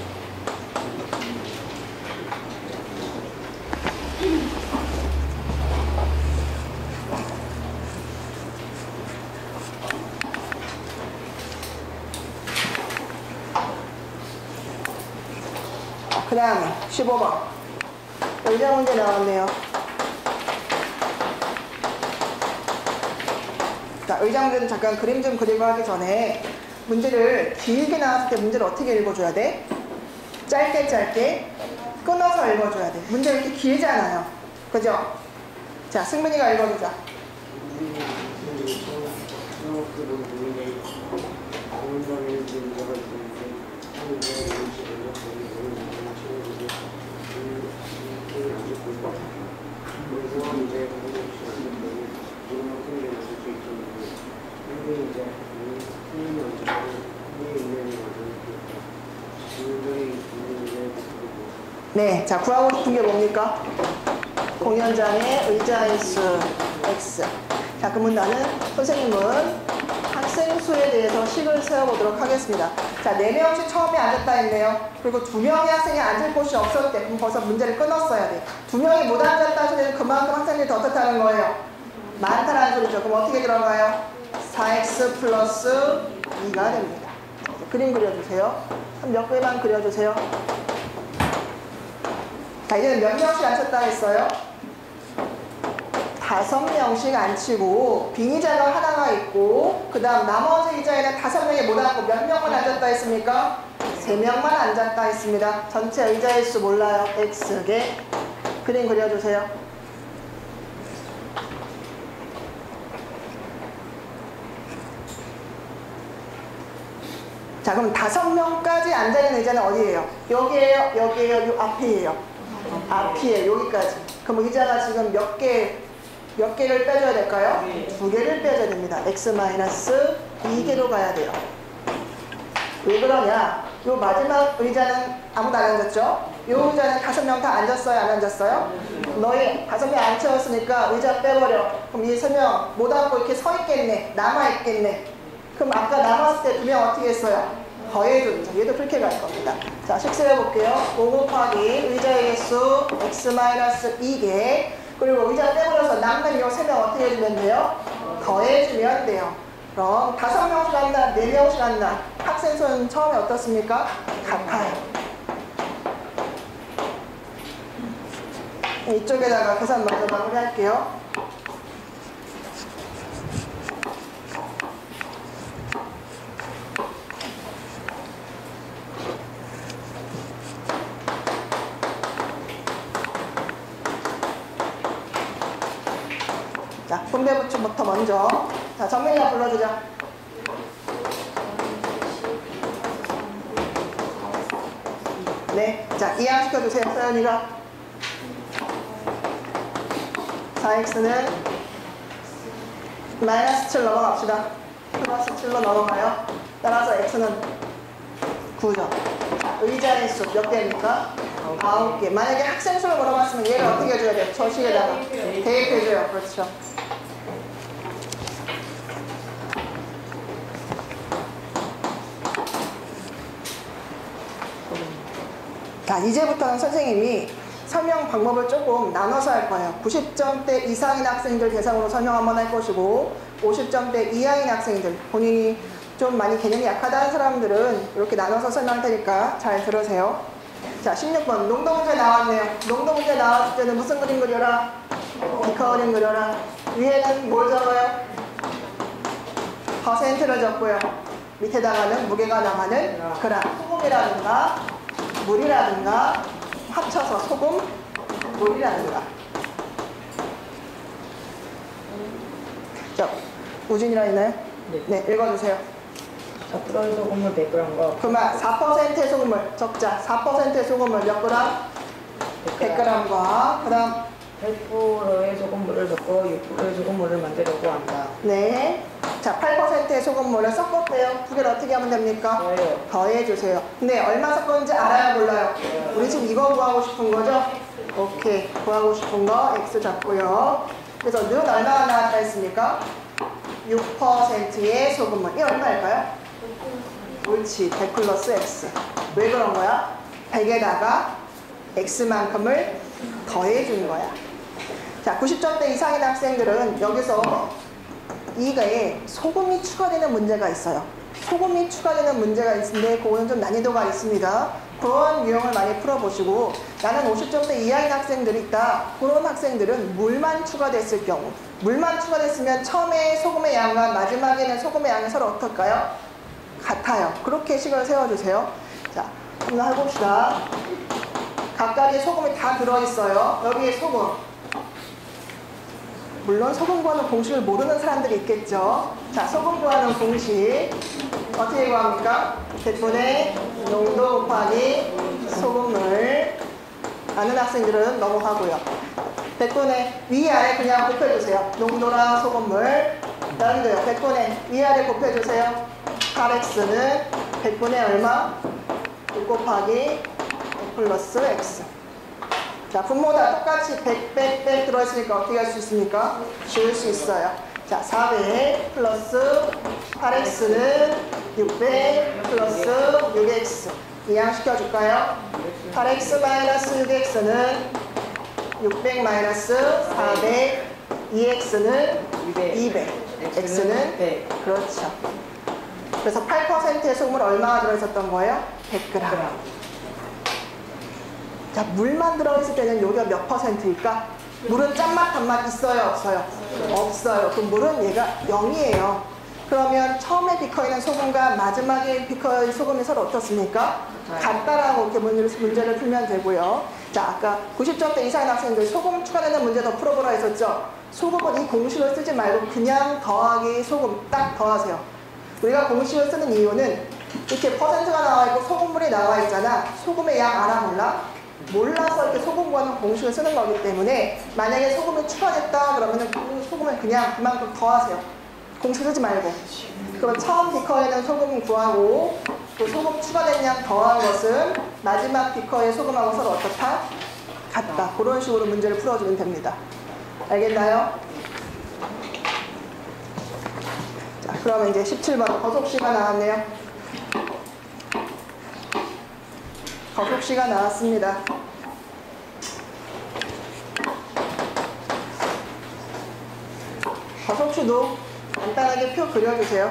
그 다음에 십오 번. 의자 문제 나왔네요. 자, 의자 문제는 잠깐 그림 좀 그리고 하기 전에 문제를 길게 나왔을 때 문제를 어떻게 읽어줘야 돼? 짧게 짧게 끊어서 읽어줘야 돼. 문제 이렇게 길잖아요. 그죠? 자, 승민이가 읽어주자. 네, 자, 구하고 싶은 게 뭡니까? 공연장의 의자의 수 x. 자, 그러면 나는 선생님은 학생 수에 대해서 식을 세워보도록 하겠습니다. 자, 네 명씩 처음에 앉았다 했네요. 그리고 두 명의 학생이 앉을 곳이 없었을 때 그럼 벌써 문제를 끊었어야 돼. 두 명이 못 앉았다 하시면 그만큼 학생들이 더 어떻다는 거예요? 많다라는 소리죠. 그럼 어떻게 들어가요? 사 엑스 플러스 이가 됩니다. 그림 그려주세요. 한 몇 개만 그려주세요. 자, 이제는 몇 명씩 앉혔다 했어요? 다섯 명씩 앉히고 빈 의자가 하나가 있고 그 다음 나머지 의자에는 다섯 명이 못 앉고 몇 명만 앉았다 했습니까? 세 명만 앉았다 했습니다. 전체 의자의 수 몰라요. X개. 그림 그려주세요. 자, 그럼 다섯 명까지 앉아있는 의자는 어디예요? 여기에요? 여기에요? 요 앞이에요? 앞이에요. 여기까지. 그럼 의자가 지금 몇 개, 몇 개를 빼줘야 될까요? 두 개를 빼줘야 됩니다. X 마이너스 이 개로 가야 돼요. 왜 그러냐? 요 마지막 의자는 아무도 안 앉았죠? 요 의자는 다섯 명 다 앉았어요? 안 앉았어요? 너희 다섯 명 안 채웠으니까 의자 빼버려. 그럼 이 세 명 못 앉고 이렇게 서 있겠네. 남아 있겠네. 그럼 아까 남았을 때 두 명 어떻게 했어요? 더해줬죠. 얘도 그렇게 갈 겁니다. 자, 식수해 볼게요. 오 곱하기 의자의 개수 X 마이너스 이 개. 그리고 의자 빼버려서 남는 요 세 명 어떻게 해주면 돼요? 더해주면 돼요. 그럼 다섯 명씩 한다, 네 명씩 한다. 학생 수는 처음에 어떻습니까? 같아요. 이쪽에다가 계산 먼저 마무리할게요. 자, 분배부터 먼저. 자, 정민이가 불러주자. 네. 자, 이항시켜주세요. 서연이가. 사 엑스는 마이너스 칠 넘어갑시다. 플러스 칠로 넘어가요. 따라서 X는 구죠. 의자의 수 몇 개입니까? 아홉 개. 만약에 학생 수를 물어봤으면 얘를 어떻게 해줘야 돼요? 저식에다가 대입해줘요. 그렇죠. 자, 이제부터는 선생님이 설명 방법을 조금 나눠서 할 거예요. 구십 점대 이상인 학생들 대상으로 설명 한번 할 것이고 오십 점대 이하인 학생들, 본인이 좀 많이 개념이 약하다는 사람들은 이렇게 나눠서 설명할 테니까 잘 들으세요. 자, 십육 번 농도 문제 나왔네요. 농도 문제 나왔을 때는 무슨 그림 그려라? 비커 그림 그려라. 위에는 뭘 적어요? 퍼센트를 적고요. 밑에다가는 무게가 나가는 그람, 소금이라든가 물이라든가 합쳐서 소금, 물이라든가. 자, 우진이라 있나요? 네. 네, 읽어주세요. 사 퍼센트 소금물 백 그램과 그만 사 퍼센트의 소금물 적자. 사 퍼센트의 소금물 몇 그램? 백 그램과 그 다음 팔 퍼센트의 소금물을 섞어 육 퍼센트의 소금물을 만들려고 한다. 네. 자, 팔 퍼센트의 소금물을 섞었대요. 두 개를 어떻게 하면 됩니까? 더해요. 더해주세요. 근데 얼마 섞었는지 알아요, 몰라요? 우리 지금 이거 구하고 싶은 거죠? 오케이. 구하고 싶은 거 X 잡고요. 그래서 는 얼마가 나왔다 했습니까? 육 퍼센트의 소금물. 이 얼마일까요? 옳지. 백 플러스 X. 왜 그런 거야? 백에다가 X만큼을 더해준 거야. 자, 구십 점대 이상인 학생들은 여기서 이게 소금이 추가되는 문제가 있어요. 소금이 추가되는 문제가 있는데 그거는 좀 난이도가 있습니다. 그런 유형을 많이 풀어보시고 나는 오십 점대 이하인 학생들이 있다. 그런 학생들은 물만 추가됐을 경우 물만 추가됐으면 처음에 소금의 양과 마지막에는 소금의 양이 서로 어떨까요? 같아요. 그렇게 식을 세워주세요. 자, 한번 해봅시다. 각각의 소금이 다 들어있어요. 여기에 소금. 물론 소금 구하는 공식을 모르는 사람들이 있겠죠. 자, 소금 구하는 공식 어떻게 구합니까? 백분의 농도 곱하기 소금물. 아는 학생들은 넘어가고요. 백분의 위아래 그냥 곱해주세요. 농도랑 소금물. 여기도요. 백분의 위아래 곱해주세요. 팔 엑스는 백분의 얼마? 육 곱하기 백 플러스 X. 자, 분모 다 똑같이 백, 백, 백 들어있으니까 어떻게 할 수 있습니까? 지울 수 있어요. 자, 사백 플러스 팔 엑스는 육백 플러스 육 엑스. 이항시켜줄까요? 팔 엑스 마이너스 육 엑스는 육백 마이너스 사백 이엑스는 이백. 이백. X는 백. 그렇죠. 그래서 팔 퍼센트의 소금을 얼마가 들어있었던 거예요? 백 그램. 자, 물만 들어있을 때는 여기가 몇 퍼센트일까? 물은 짠맛, 단맛 있어요? 없어요? 없어요. 그럼 물은 얘가 영이에요. 그러면 처음에 비커있는 소금과 마지막에 비커의 소금이 서로 어떻습니까? 같다라고 이렇게 문제를, 문제를 풀면 되고요. 자, 아까 구십 점대 이상의 학생들 소금 추가되는 문제 더 풀어보라 했었죠? 소금은 이 공식을 쓰지 말고 그냥 더하기 소금 딱 더하세요. 우리가 공식을 쓰는 이유는 이렇게 퍼센트가 나와 있고 소금물이 나와 있잖아. 소금의 양 알아 몰라? 몰라서 이렇게 소금 구하는 공식을 쓰는 거기 때문에 만약에 소금이 추가됐다 그러면 소금을 그냥 그만큼 더하세요. 공식 쓰지 말고. 그럼 처음 비커에는 소금 구하고 또 소금 추가된 양 더한 것은 마지막 비커의 소금하고 서로 어떻다? 같다. 그런 식으로 문제를 풀어주면 됩니다. 알겠나요? 자, 그러면 이제 십칠 번 거속시가 나왔네요. 거속시가 나왔습니다. 거속시도 간단하게 표 그려주세요.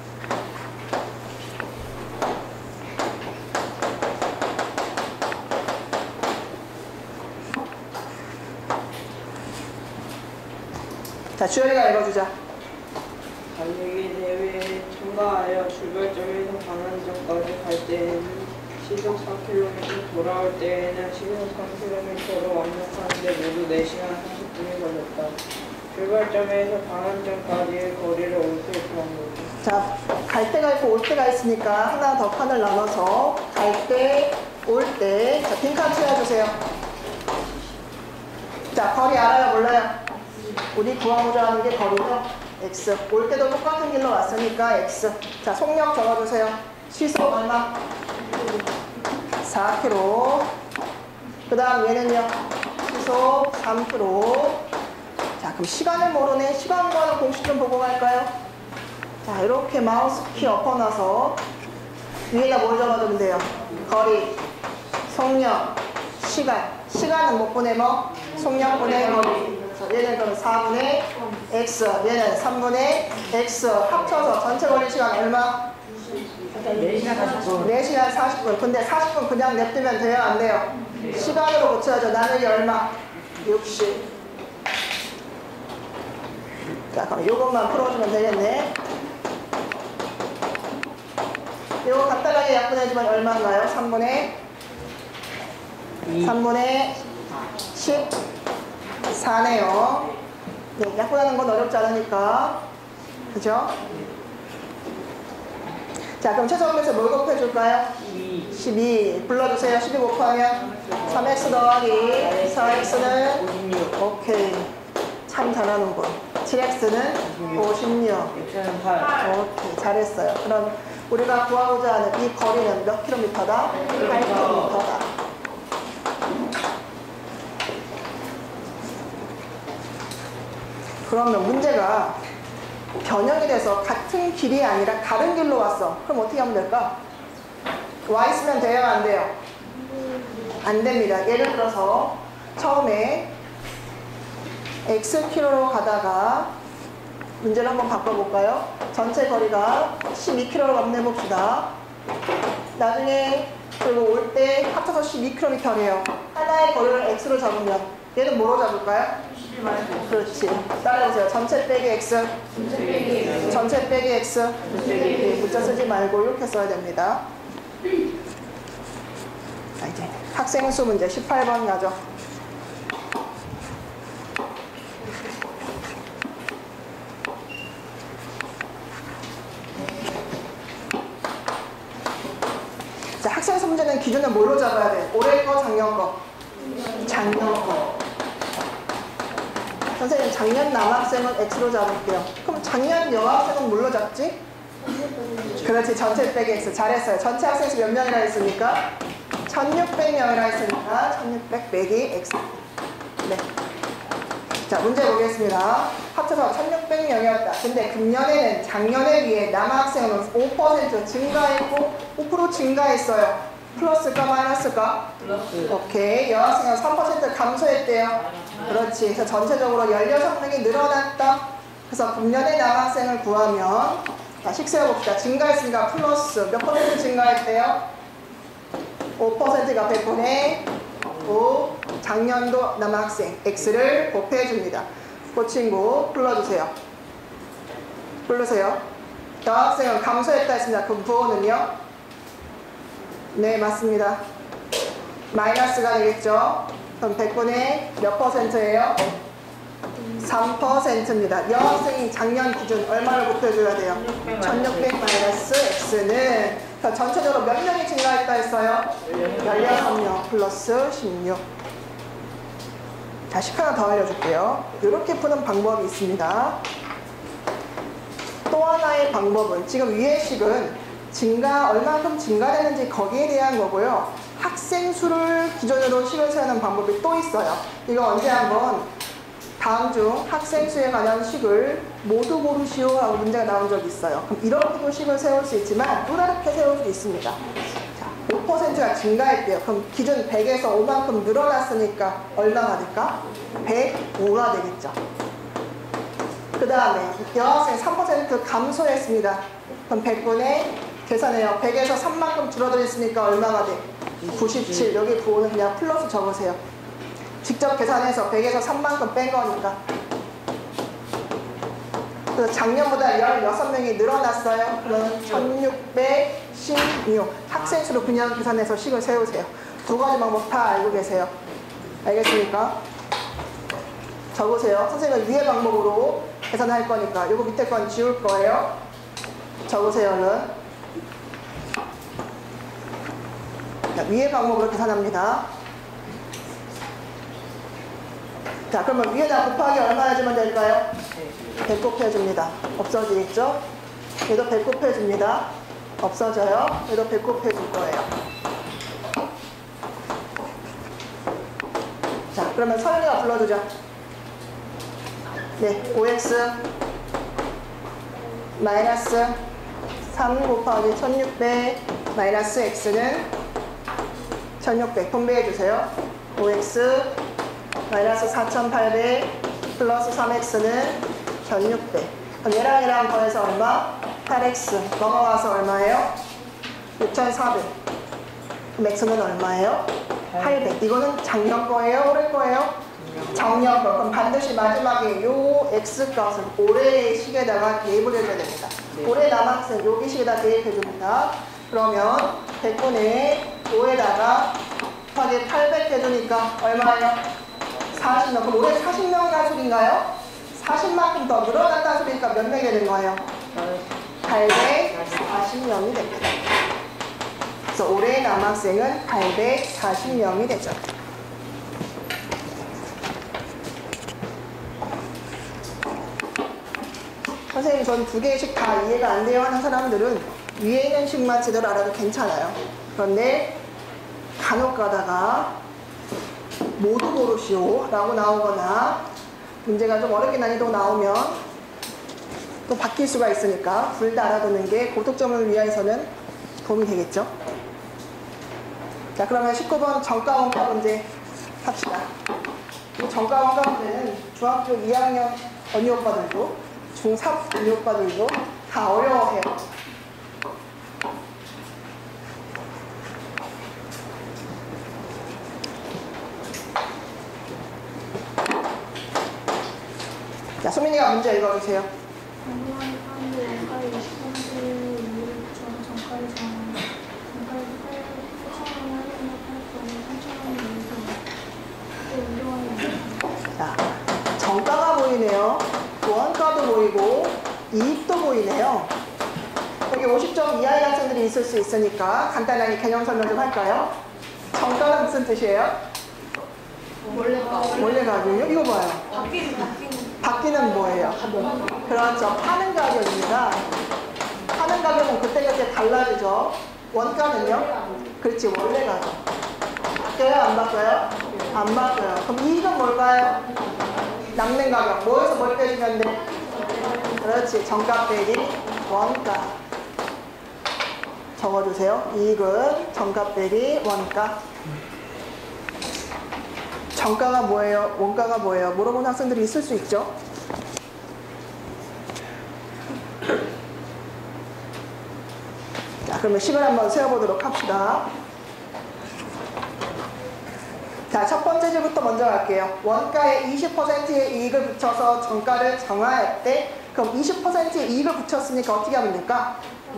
자, 주열이가 읽어주자. 달리기 대회에 참가하여 출발점에서 반환점까지 갈 때에는 시속 사 킬로미터, 돌아올 때에는 시속 삼 킬로미터로 완력하는데 모두 네 시간 삼십 분이 걸렸다. 출발점에서 반환점까지의 거리를 어떻게 구한 거죠? 자, 갈 때가 있고 올 때가 있으니까 하나 더 칸을 나눠서 갈 때, 올 때. 자, 빈칸 채워주세요. 자, 거리 알아요? 몰라요? 우리 구하고자 하는 게 거리죠? X. 올 때도 똑같은 길로 왔으니까 X. 자, 속력 적어주세요. 시속 얼마? 사 킬로미터. 그 다음 얘는요? 시속 삼 킬로미터. 자, 그럼 시간을 모르네. 시간 구하는 공식 좀 보고 갈까요? 자, 이렇게 마우스 키 엎어놔서 위에다 뭘 적어주면 돼요? 거리, 속력, 시간. 시간은 못 보내 뭐? 속력분의 거리. 얘는 그럼 사분의 X, 얘는 삼분의 X 합쳐서 전체 걸린 시간 얼마? 네 시간 사십 분. 네 시간 사십 분. 근데 사십 분 그냥 냅두면 돼요? 안 돼요? 시간으로 고쳐야죠. 나누기 얼마? 육십. 자, 그럼 이것만 풀어주면 되겠네. 이거 간단하게 약분해주면 얼마인가요? 삼분의 삼분의 십사네요. 네, 약분하는 건 어렵지 않으니까. 그죠? 자, 그럼 최소함에서 뭘 곱해줄까요? 십이. 불러주세요. 십이 곱하면 삼 엑스 더하기 사 엑스는 오십육. 오케이. 참 잘하는군. 칠 엑스는 오십육. X는 팔. 오케이. 잘했어요. 그럼 우리가 구하고자 하는 이 거리는 몇 킬로미터다? 팔 킬로미터다. 그러면 문제가 변형이 돼서 같은 길이 아니라 다른 길로 왔어. 그럼 어떻게 하면 될까? 와 있으면 돼요? 안 돼요? 안 됩니다. 예를 들어서 처음에 X 킬로로 가다가 문제를 한번 바꿔볼까요? 전체 거리가 십이 킬로로 감내봅시다. 나중에 그리고 올 때 합쳐서 십이 킬로미터래요. 하나의 거리를 X로 잡으면 얘는 뭐로 잡을까요? 그렇지. 따라해보세요. 전체 빼기 X. 전체 빼기 X. 네, 문자 쓰지 말고 이렇게 써야 됩니다. 자, 이제 학생 수 문제 십팔 번 가죠. 자, 학생 수 문제는 기준을 뭘로 잡아야 돼? 올해 거, 작년 거? 작년 거. 선생님, 작년 남학생은 X로 잡을게요. 그럼 작년 여학생은 뭘로 잡지? 그렇지, 전체 빼기 X. 잘했어요. 전체 학생 수 몇 명이라 했습니까? 천육백 명이라 했으니까 천육백 빼기 X. 네. 자, 문제 보겠습니다. 합쳐서 천육백 명이었다. 근데 금년에는 작년에 비해 남학생은 오 퍼센트 증가했고 오 퍼센트 증가했어요. 플러스일까 마이너스일까? 플러스. 오케이. 여학생은 삼 퍼센트 감소했대요. 그렇지. 그래서 전체적으로 십육 명이 늘어났다. 그래서 금년의 남학생을 구하면 자, 식 세워봅시다. 증가했으니까 플러스 몇 퍼센트 증가했대요? 오 퍼센트가 백분의 오. 작년도 남학생 X를 곱해줍니다. 그 친구 불러주세요. 부르세요. 여학생은 감소했다 했습니다. 그럼 부호는요? 네, 맞습니다. 마이너스가 되겠죠? 그럼 백분의 몇 퍼센트예요? 삼 퍼센트입니다. 여학생이 작년 기준 얼마를 곱해줘야 돼요? 천육백 마이너스 X는 전체적으로 몇 명이 증가했다 했어요? 십육 명 플러스 십육. 자, 식 하나 더 알려줄게요. 이렇게 푸는 방법이 있습니다. 또 하나의 방법은 지금 위의 식은 증가, 얼마큼 증가되는지 거기에 대한 거고요. 학생 수를 기준으로 식을 세우는 방법이 또 있어요. 이거 언제 한번 다음 중 학생 수에 관한 식을 모두 고르시오 라고 문제가 나온 적이 있어요. 그럼 이렇게도 식을 세울 수 있지만 또 다르게 세울 수 있습니다. 자, 오 퍼센트가 증가했대요. 그럼 기준 백에서 오만큼 늘어났으니까 얼마가 될까? 백오가 되겠죠. 그 다음에 여학생 삼 퍼센트 감소했습니다. 그럼 백분의 계산해요. 백에서 삼만큼 줄어들었으니까 얼마가 돼? 구십칠. 여기 부호는 그냥 플러스 적으세요. 직접 계산해서 백에서 삼만큼 뺀 거니까. 그래서 작년보다 십육 명이 늘어났어요. 그럼 천육백십육. 학생 수로 그냥 계산해서 식을 세우세요. 두 가지 방법 다 알고 계세요. 알겠습니까? 적으세요. 선생님은 위의 방법으로 계산할 거니까 이거 밑에 건 지울 거예요. 적으세요. 얼른. 자, 위의 방법으로 계산합니다. 자, 그러면 위에다 곱하기 얼마 해주면 될까요? 백 곱해줍니다. 없어지겠죠? 얘도 백 곱해줍니다. 없어져요. 얘도 백 곱해줄 거예요. 자, 그러면 서윤이가 불러주죠. 네, 오 엑스 마이너스 삼 곱하기 천육백 마이너스 X는 천육백 분배해주세요. 오 엑스 마이너스 사천팔백 플러스 삼 엑스는 천육백. 그럼 얘랑 얘랑 더해서 얼마? 팔 엑스 넘어가서 얼마예요? 육천사백. 그럼 X는 얼마예요? 팔백. 이거는 작년 거예요? 올해 거예요? 작년 거. 그럼 반드시 마지막에 요 X값은 올해의 식에다가 대입을 해줘야 됩니다. 네. 올해 남학생 여기 식에다 대입해줍니다. 그러면 백분의 오에다가 곱하기 팔백 해주니까 얼마예요? 사십 명. 그럼 올해 사십 명이라는 소리인가요? 사십만큼 더 늘어났다는 소리니까 몇 명이 되는 거예요? 팔백사십 명이 됩니다. 그래서 올해 남학생은 팔백사십 명이 되죠. 선생님, 전 두 개의 식 다 이해가 안 돼요 하는 사람들은 위에 있는 식만 제대로 알아도 괜찮아요. 그런데 간혹 가다가 모두 고르시오 라고 나오거나 문제가 좀 어렵게 난이도 나오면 또 바뀔 수가 있으니까 둘 다 알아두는 게 고득점을 위해서는 도움이 되겠죠. 자, 그러면 십구 번 정가 원가 문제 합시다. 이 정가 원가 문제는 중학교 이 학년 언니 오빠들도 중삼 언니 오빠들도 다 어려워해요. 자, 수민이가 문제 읽어주세요. 정가의 사람들 원가의 이십 퍼센트를 이유처럼 정가의 정원 정가의 팔천 원을 할인을 팔 삼천 원을 내서 또 운동하는 자, 정가가 보이네요. 원가도 보이고 이익도 보이네요. 여기 오십 점 이하의 학생들이 있을 수 있으니까 간단하게 개념 설명 좀 할까요? 정가는 무슨 뜻이에요? 원래가 원래 가격이요? 이거 봐요. 바뀌는 바뀌는 바뀌는 뭐예요? 그렇죠. 파는 가격입니다. 파는 가격은 그때그때 달라지죠. 원가는요? 그렇지, 원래 가격. 바뀌어요? 안 바뀌어요? 안 바뀌어요. 그럼 이익은 뭘까요? 남는 가격. 뭐에서 뭘 빼주면 돼? 그렇지, 정가 빼기 원가. 적어주세요. 이익은 정가 빼기 원가. 정가가 뭐예요? 원가가 뭐예요? 물어보는 학생들이 있을 수 있죠. 자, 그러면 식을 한번 세워보도록 합시다. 자, 첫 번째 줄부터 먼저 갈게요. 원가에 이십 퍼센트의 이익을 붙여서 정가를 정할 때, 그럼 이십 퍼센트의 이익을 붙였으니까 어떻게 하면 될까?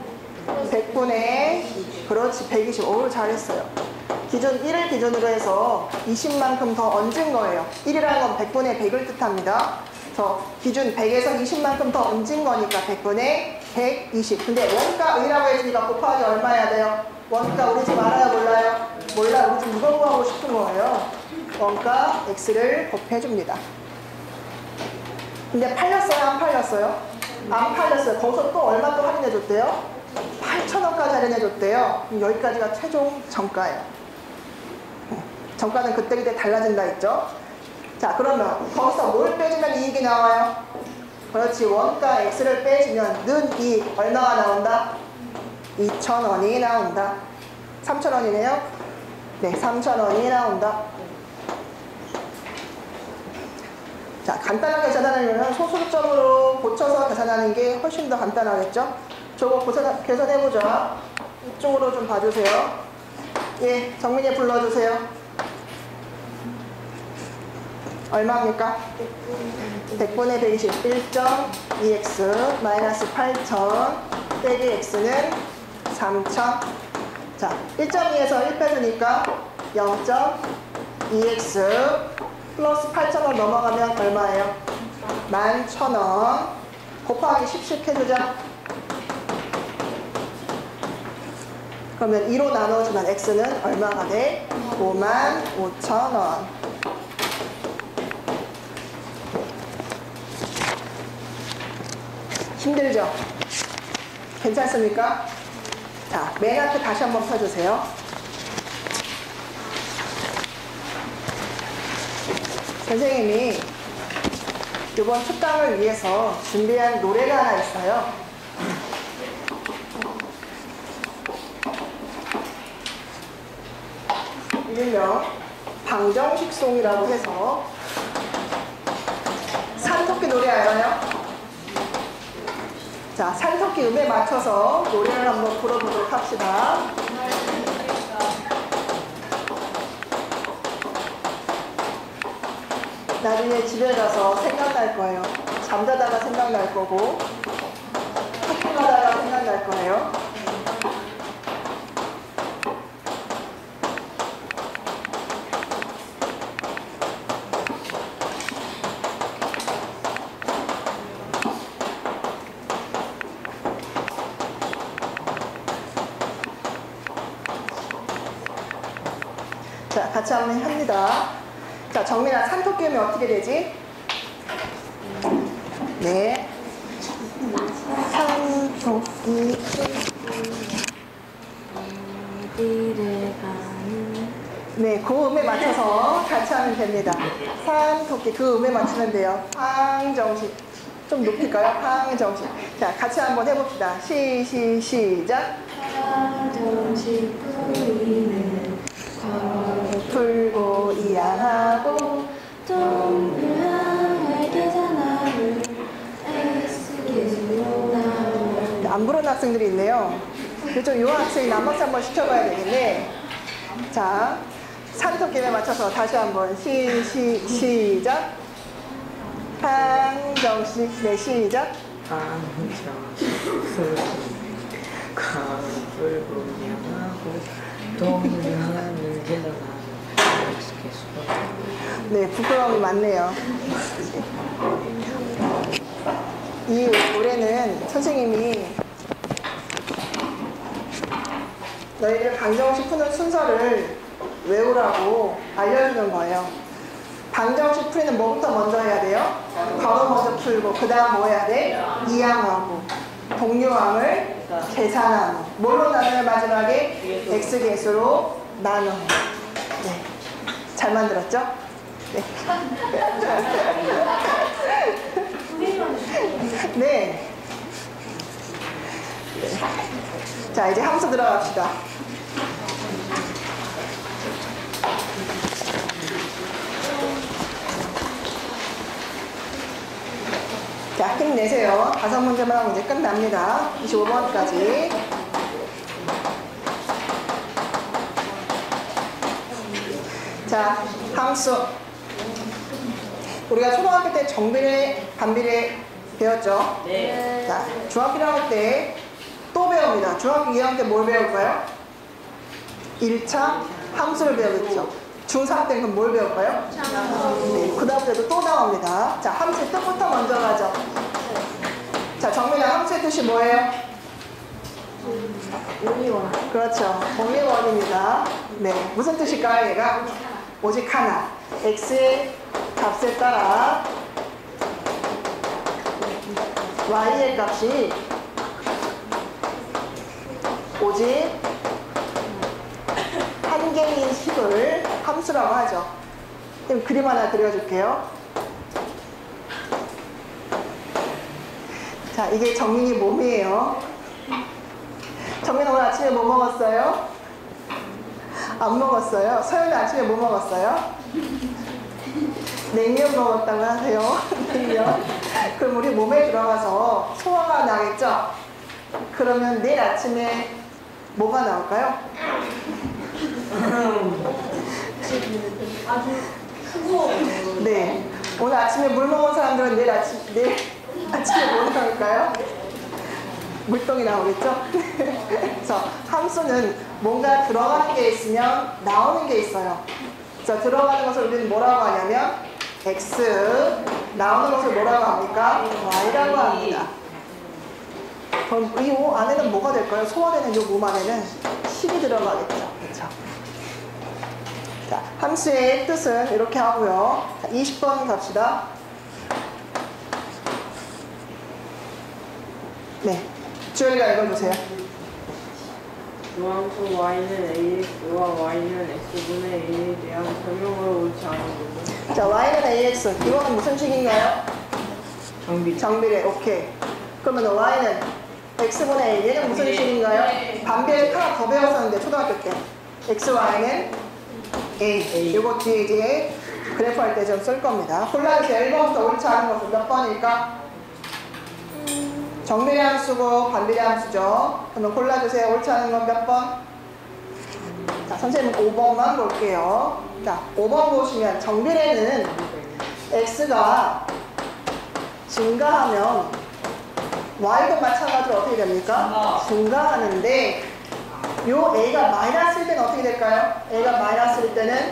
백분의, 그렇지, 백이십. 오, 잘했어요. 기준 일을 기준으로 해서 이십만큼 더 얹은 거예요. 일이라는 건 백분의 백을 뜻합니다. 그래서 기준 백에서 이십만큼 더 얹은 거니까 백분의 백이십. 근데 원가 의라고 했으니까 곱하기 얼마 해야 돼요? 원가 우리 집 알아요? 몰라요? 몰라. 우리 집 이거 구하고 싶은 거예요. 원가 x를 곱해줍니다. 근데 팔렸어요? 안 팔렸어요? 안 팔렸어요. 거기서 또 얼마 또 할인해줬대요? 팔천 원까지 할인해줬대요. 여기까지가 최종 정가예요. 정가는 그때그때 달라진다 했죠? 자, 그러면 거기서 뭘 빼주면 이익이 나와요? 그렇지. 원가 x를 빼주면 는 이익 얼마가 나온다? 이천 원이 나온다. 삼천 원이네요? 네, 삼천 원이 나온다. 자, 간단하게 계산하려면 소수점으로 고쳐서 계산하는 게 훨씬 더 간단하겠죠? 저거 고사, 계산해보자. 이쪽으로 좀 봐주세요. 예, 정민이 불러주세요. 얼마입니까? 백분의 백이십. 일 점 이 엑스 마이너스 팔천 빼기 x는 삼천. 자, 일 점 이에서 일 빼주니까 영 점 이 엑스 플러스 팔천 원 넘어가면 얼마예요? 만 천 원 곱하기 십씩 해주자. 그러면 이로 나눠주면 x는 얼마가 돼? 오만 오천 원. 힘들죠? 괜찮습니까? 자, 맨 앞에 다시 한번 펴주세요. 선생님이 이번 특강을 위해서 준비한 노래가 하나 있어요. 일명 방정식송이라고 해서 산토끼 노래 알아요? 자, 산토끼 음에 맞춰서 노래를 한번 불러보도록 합시다. 나중에 집에 가서 생각날 거예요. 잠자다가 생각날 거고 학교 가다가 생각날 거예요. 자, 같이 한번 합니다. 자, 정민아, 산토끼 하면 어떻게 되지? 네. 산토끼. 어디를 가는 네, 그 음에 맞춰서 같이 하면 됩니다. 산토끼, 그 음에 맞추면 돼요. 황정식. 좀 높일까요? 황정식. 자, 같이 한번 해봅시다. 시, 시, 시작. 화정식 부리는 풀고 이양하고 동을 향할 계산하는 에스기로 나오 안 부르는 학생들이 있네요. 좀 요한 학생이 난박수 한번 시켜봐야 되겠네. 자, 산토끼에 맞춰서 다시 한번 시, 시, 시작. 한정식. 네, 시작. 한정식 풀고 양하고 동을 향하는 계산하는 네, 부끄러움이 많네요. 이 노래는 선생님이 너희들 방정식 푸는 순서를 외우라고 알려주는 거예요. 방정식 풀이는 뭐부터 먼저 해야 돼요? 괄호 먼저 풀고 그 다음 뭐 해야 돼? 이항하고 동류항을 계산하고 뭘로 나눠요? 마지막에 x개수로 나눠요. 네. 잘 만들었죠? 네. 네. 자, 이제 함수 들어갑시다. 자, 힘내세요. 다섯 문제만 하면 이제 끝납니다. 이십오 번까지. 자, 함수. 우리가 초등학교 때 정비례, 반비례 배웠죠? 네. 자, 중학교 일 학년 때 또 배웁니다. 중학교 이 학년 때 뭘 배울까요? 일 차 함수를 배우겠죠. 중삼 때는 그럼 뭘 배울까요? 네, 그 다음 때도 또 나옵니다. 자, 함수의 뜻부터 먼저 가죠. 자, 정민아, 함수의 뜻이 뭐예요? 원리원. 그렇죠. 원리원입니다. 네, 무슨 뜻일까요, 얘가? 오직 하나. x의 값에 따라 y의 값이 오직 한 개인 식을 함수라고 하죠. 그럼 그림 하나 그려줄게요. 자, 이게 정민이 몸이에요. 정민 오늘 아침에 뭐 먹었어요? 안 먹었어요. 서연이 아침에 뭐 먹었어요? 냉면 먹었다고 하세요. 냉면. 그럼 우리 몸에 들어가서 소화가 나겠죠? 그러면 내일 아침에 뭐가 나올까요? 네. 오늘 아침에 물 먹은 사람들은 내일 아침, 내일 아침에 뭐 나올까요? 물똥이 나오겠죠? 그래서 함수는 뭔가 들어가는 게 있으면 나오는 게 있어요. 그래서 들어가는 것을 우리는 뭐라고 하냐면 x, 나오는 것을 뭐라고 합니까? y라고 합니다. 그럼 이 오 안에는 뭐가 될까요? 소화되는 이 몸 안에는 식이 들어가겠죠. 그렇죠? 자, 함수의 뜻은 이렇게 하고요. 자, 이십 번 갑시다. 네, 주열이가 읽어주세요. 요함수 y는 ax와 y는 x분의 a에 대한 설명으로 옳지 않은 거죠. 자, y는 ax. 이거는 무슨 식인가요? 정비. 정비례. 오케이. 그러면 y는 x분의 a. 얘는 무슨 식인가요? 반비례 하나 더 배웠었는데 초등학교 때. x, y는 a. 이거 뒤에 이제 그래프 할 때 좀 쓸 겁니다. 골라주세요. 일 번부터 옳지 않은 것은 몇 번일까? 정비례 함수고 반비례 함수죠. 그러면 골라주세요. 옳지 않은 건 몇 번? 자, 선생님은 오 번만 볼게요. 자, 오 번 보시면 정비례는 x가 증가하면 y도 마찬가지로 어떻게 됩니까? 증가하는데 요 a가 마이너스일 때는 어떻게 될까요? a가 마이너스일 때는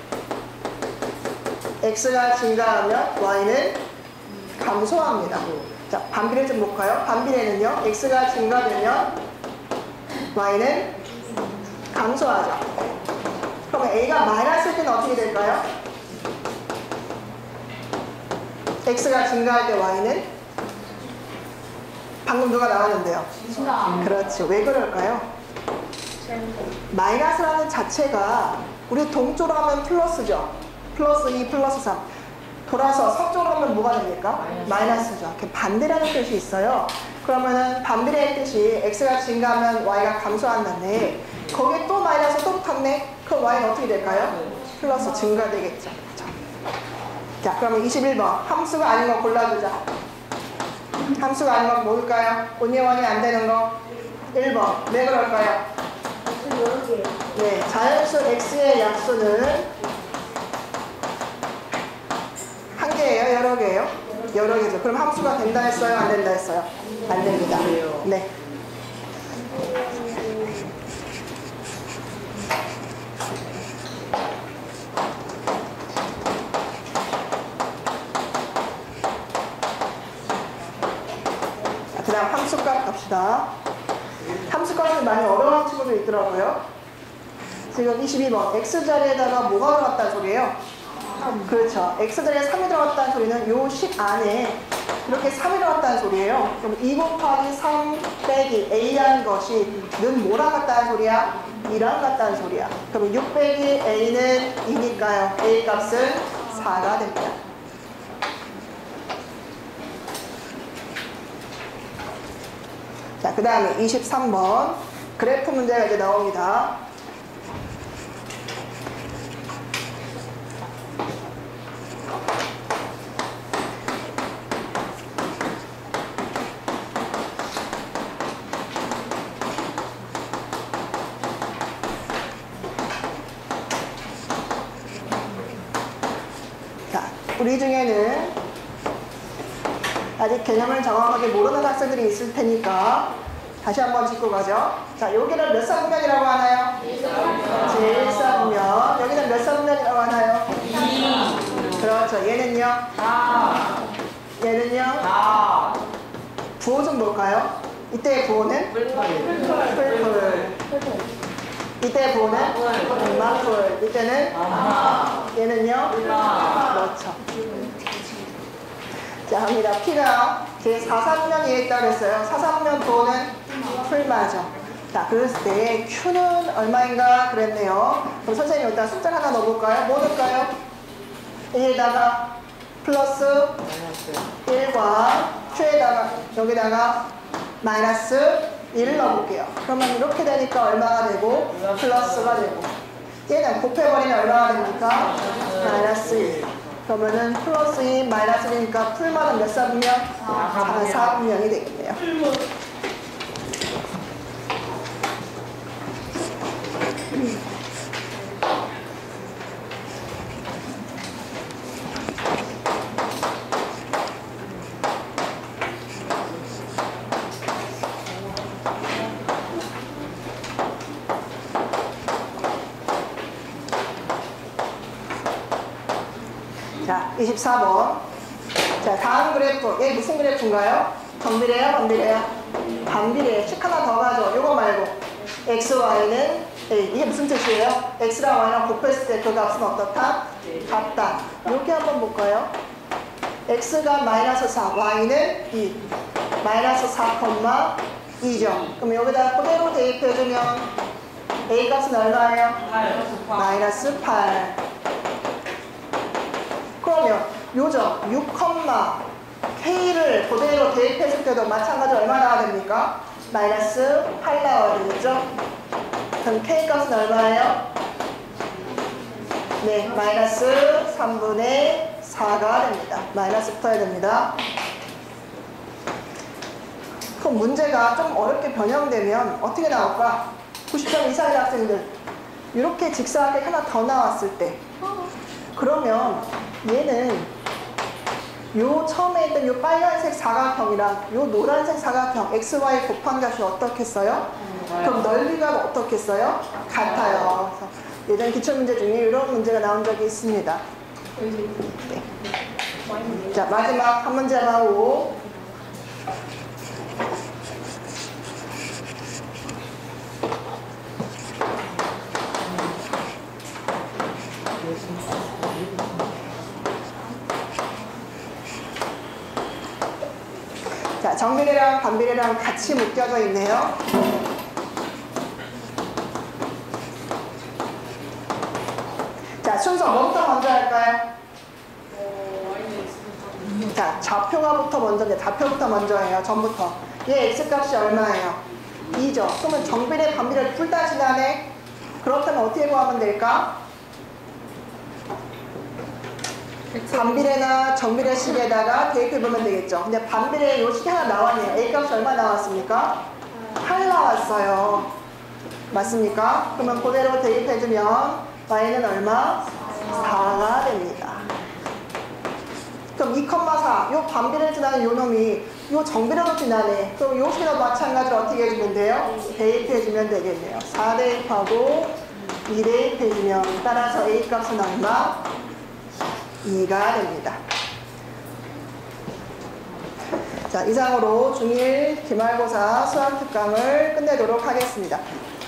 x가 증가하면 y는 감소합니다. 자, 반비례 좀 볼까요? 반비례는요, x가 증가되면 y는 감소하죠. 그러면 a가 마이너스일 때는 어떻게 될까요? x가 증가할 때 y는 방금 누가 나왔는데요? 그렇죠. 왜 그럴까요? 마이너스라는 자체가 우리 동쪽으로 하면 플러스죠. 플러스 이, 플러스 삼. 돌아서 서쪽으로 하면 뭐가 됩니까? 마이너스죠. 이렇게 반대라는 뜻이 있어요. 그러면은 반비례의 뜻이 x가 증가하면 y가 감소한다네. 거기에 또 마이너스 또 붙었네. 그럼 y는 어떻게 될까요? 플러스 증가되겠죠. 그렇죠? 자, 그러면 이십일 번 함수가 아닌 거 골라주자. 함수가 아닌 건 뭘까요? 온예원이 안 되는 거. 일 번. 왜 그럴까요? 네, 자연수 x의 약수는 한 개예요? 여러 개예요? 여러 개죠. 그럼 함수가 된다 했어요? 안 된다 했어요? 안 됩니다. 네. 그 다음 함수값 갑시다. 함수값이 많이 어려운 친구들 있더라고요. 지금 이십이 번 x자리에다가 뭐가 들어갔다는 소리예요? 그렇죠. x자리에 삼이 들어갔다는 소리는 요 식 안에 이렇게 삼이 들어갔다는 소리예요. 그럼 이 곱하기 삼 빼기 a라는 것이 는 뭐랑 같다는 소리야? 이랑 같다는 소리야. 그럼 육 빼기 a는 이니까요. a 값은 사가 됩니다. 자, 그 다음에 이십삼 번 그래프 문제가 이제 나옵니다. 자, 우리 중에는 아직 개념을 정확하게 모르는 학생들이 있을 테니까 다시 한번 짚고 가죠. 자, 여기를 몇 사분면이라고 하나요? 제일 사분면. 여기는 몇 사분면이라고 하나요? 이. 그렇죠. 얘는요? 사. 얘는요? 사. 부호 좀 볼까요? 이때의 부호는? 풀풀. 이때의 부호는? 마풀. 이때는? 얘는요? 그렇죠. 자, 합니다. P가 제 사 사분면에 있다고 했어요. 사 사분면 부호는 풀마죠. 자, 그랬을 때 Q는 얼마인가 그랬네요. 그럼 선생님 일단 숫자 하나 넣어볼까요? 뭐 넣을까요? A에다가 플러스 일과 Q에다가 여기다가 마이너스 일을 넣어볼게요. 그러면 이렇게 되니까 얼마가 되고 플러스가 되고, 얘는 곱해버리면 얼마가 됩니까? 마이너스 일. 그러면은 플러스 이, 마이너스 일이니까 풀만은 몇 사분면? 사 사분면이 되겠네요. 자, 이십사 번. 자, 다음 그래프. 얘 무슨 그래프인가요? 정비례요? 반비례요? 반비례. 식 하나 더 가죠. 요거 말고. x, y는 A. 이게 무슨 뜻이에요? x랑 y랑 곱했을 때 그 값은 어떻다? 같다. 이렇게 한번 볼까요? x가 마이너스 사, y는 이. 마이너스 사, 이죠. 그럼 여기다 그대로 대입해주면 A 값은 얼마예요? 마이너스 팔. 그러면 요점 육, K를 그대로 대입했을 때도 마찬가지로 얼마 나와야 됩니까? 마이너스 팔 나와야 되겠죠? 그럼 K 값은 얼마예요? 네, 마이너스 삼분의 사가 됩니다. 마이너스 붙어야 됩니다. 그럼 문제가 좀 어렵게 변형되면 어떻게 나올까? 구십 점 이상의 학생들, 이렇게 직사각형 하나 더 나왔을 때, 그러면 얘는 요 처음에 있던 요 빨간색 사각형이랑 요 노란색 사각형 엑스 와이 곱한 값이 어떻겠어요? 그럼 넓이가 어떻겠어요? 같아요. 그래서 예전 기출문제 중에 이런 문제가 나온 적이 있습니다. 네. 자, 마지막 한 문제 하고 자, 정비례랑 반비례랑 같이 묶여져 있네요. 자, 순서 뭐부터 먼저 할까요? 자, 좌표가부터 먼저인데 좌표부터 먼저 해요. 전부터. 얘 x값이 얼마예요? 이죠. 그러면 정비례, 반비례를 둘 다 지나네? 그렇다면 어떻게 구하면 될까? 반비례나 정비례 식에다가 대입해보면 되겠죠. 근데 반비례 요 식이 하나 나왔네요. A값이 얼마 나왔습니까? 팔 나왔어요. 맞습니까? 그러면 그대로 대입해주면 y는 얼마? 사가 됩니다. 그럼 이, 사, 요 반비례를 지나는 요 놈이 요 정비례로 지나네. 그럼 요 식에도 마찬가지로 어떻게 해주면 돼요? 대입해주면 되겠네요. 사 대입하고 이 대입해주면 따라서 A값은 얼마? 이가 됩니다. 자, 이상으로 중일 기말고사 수학특강을 끝내도록 하겠습니다.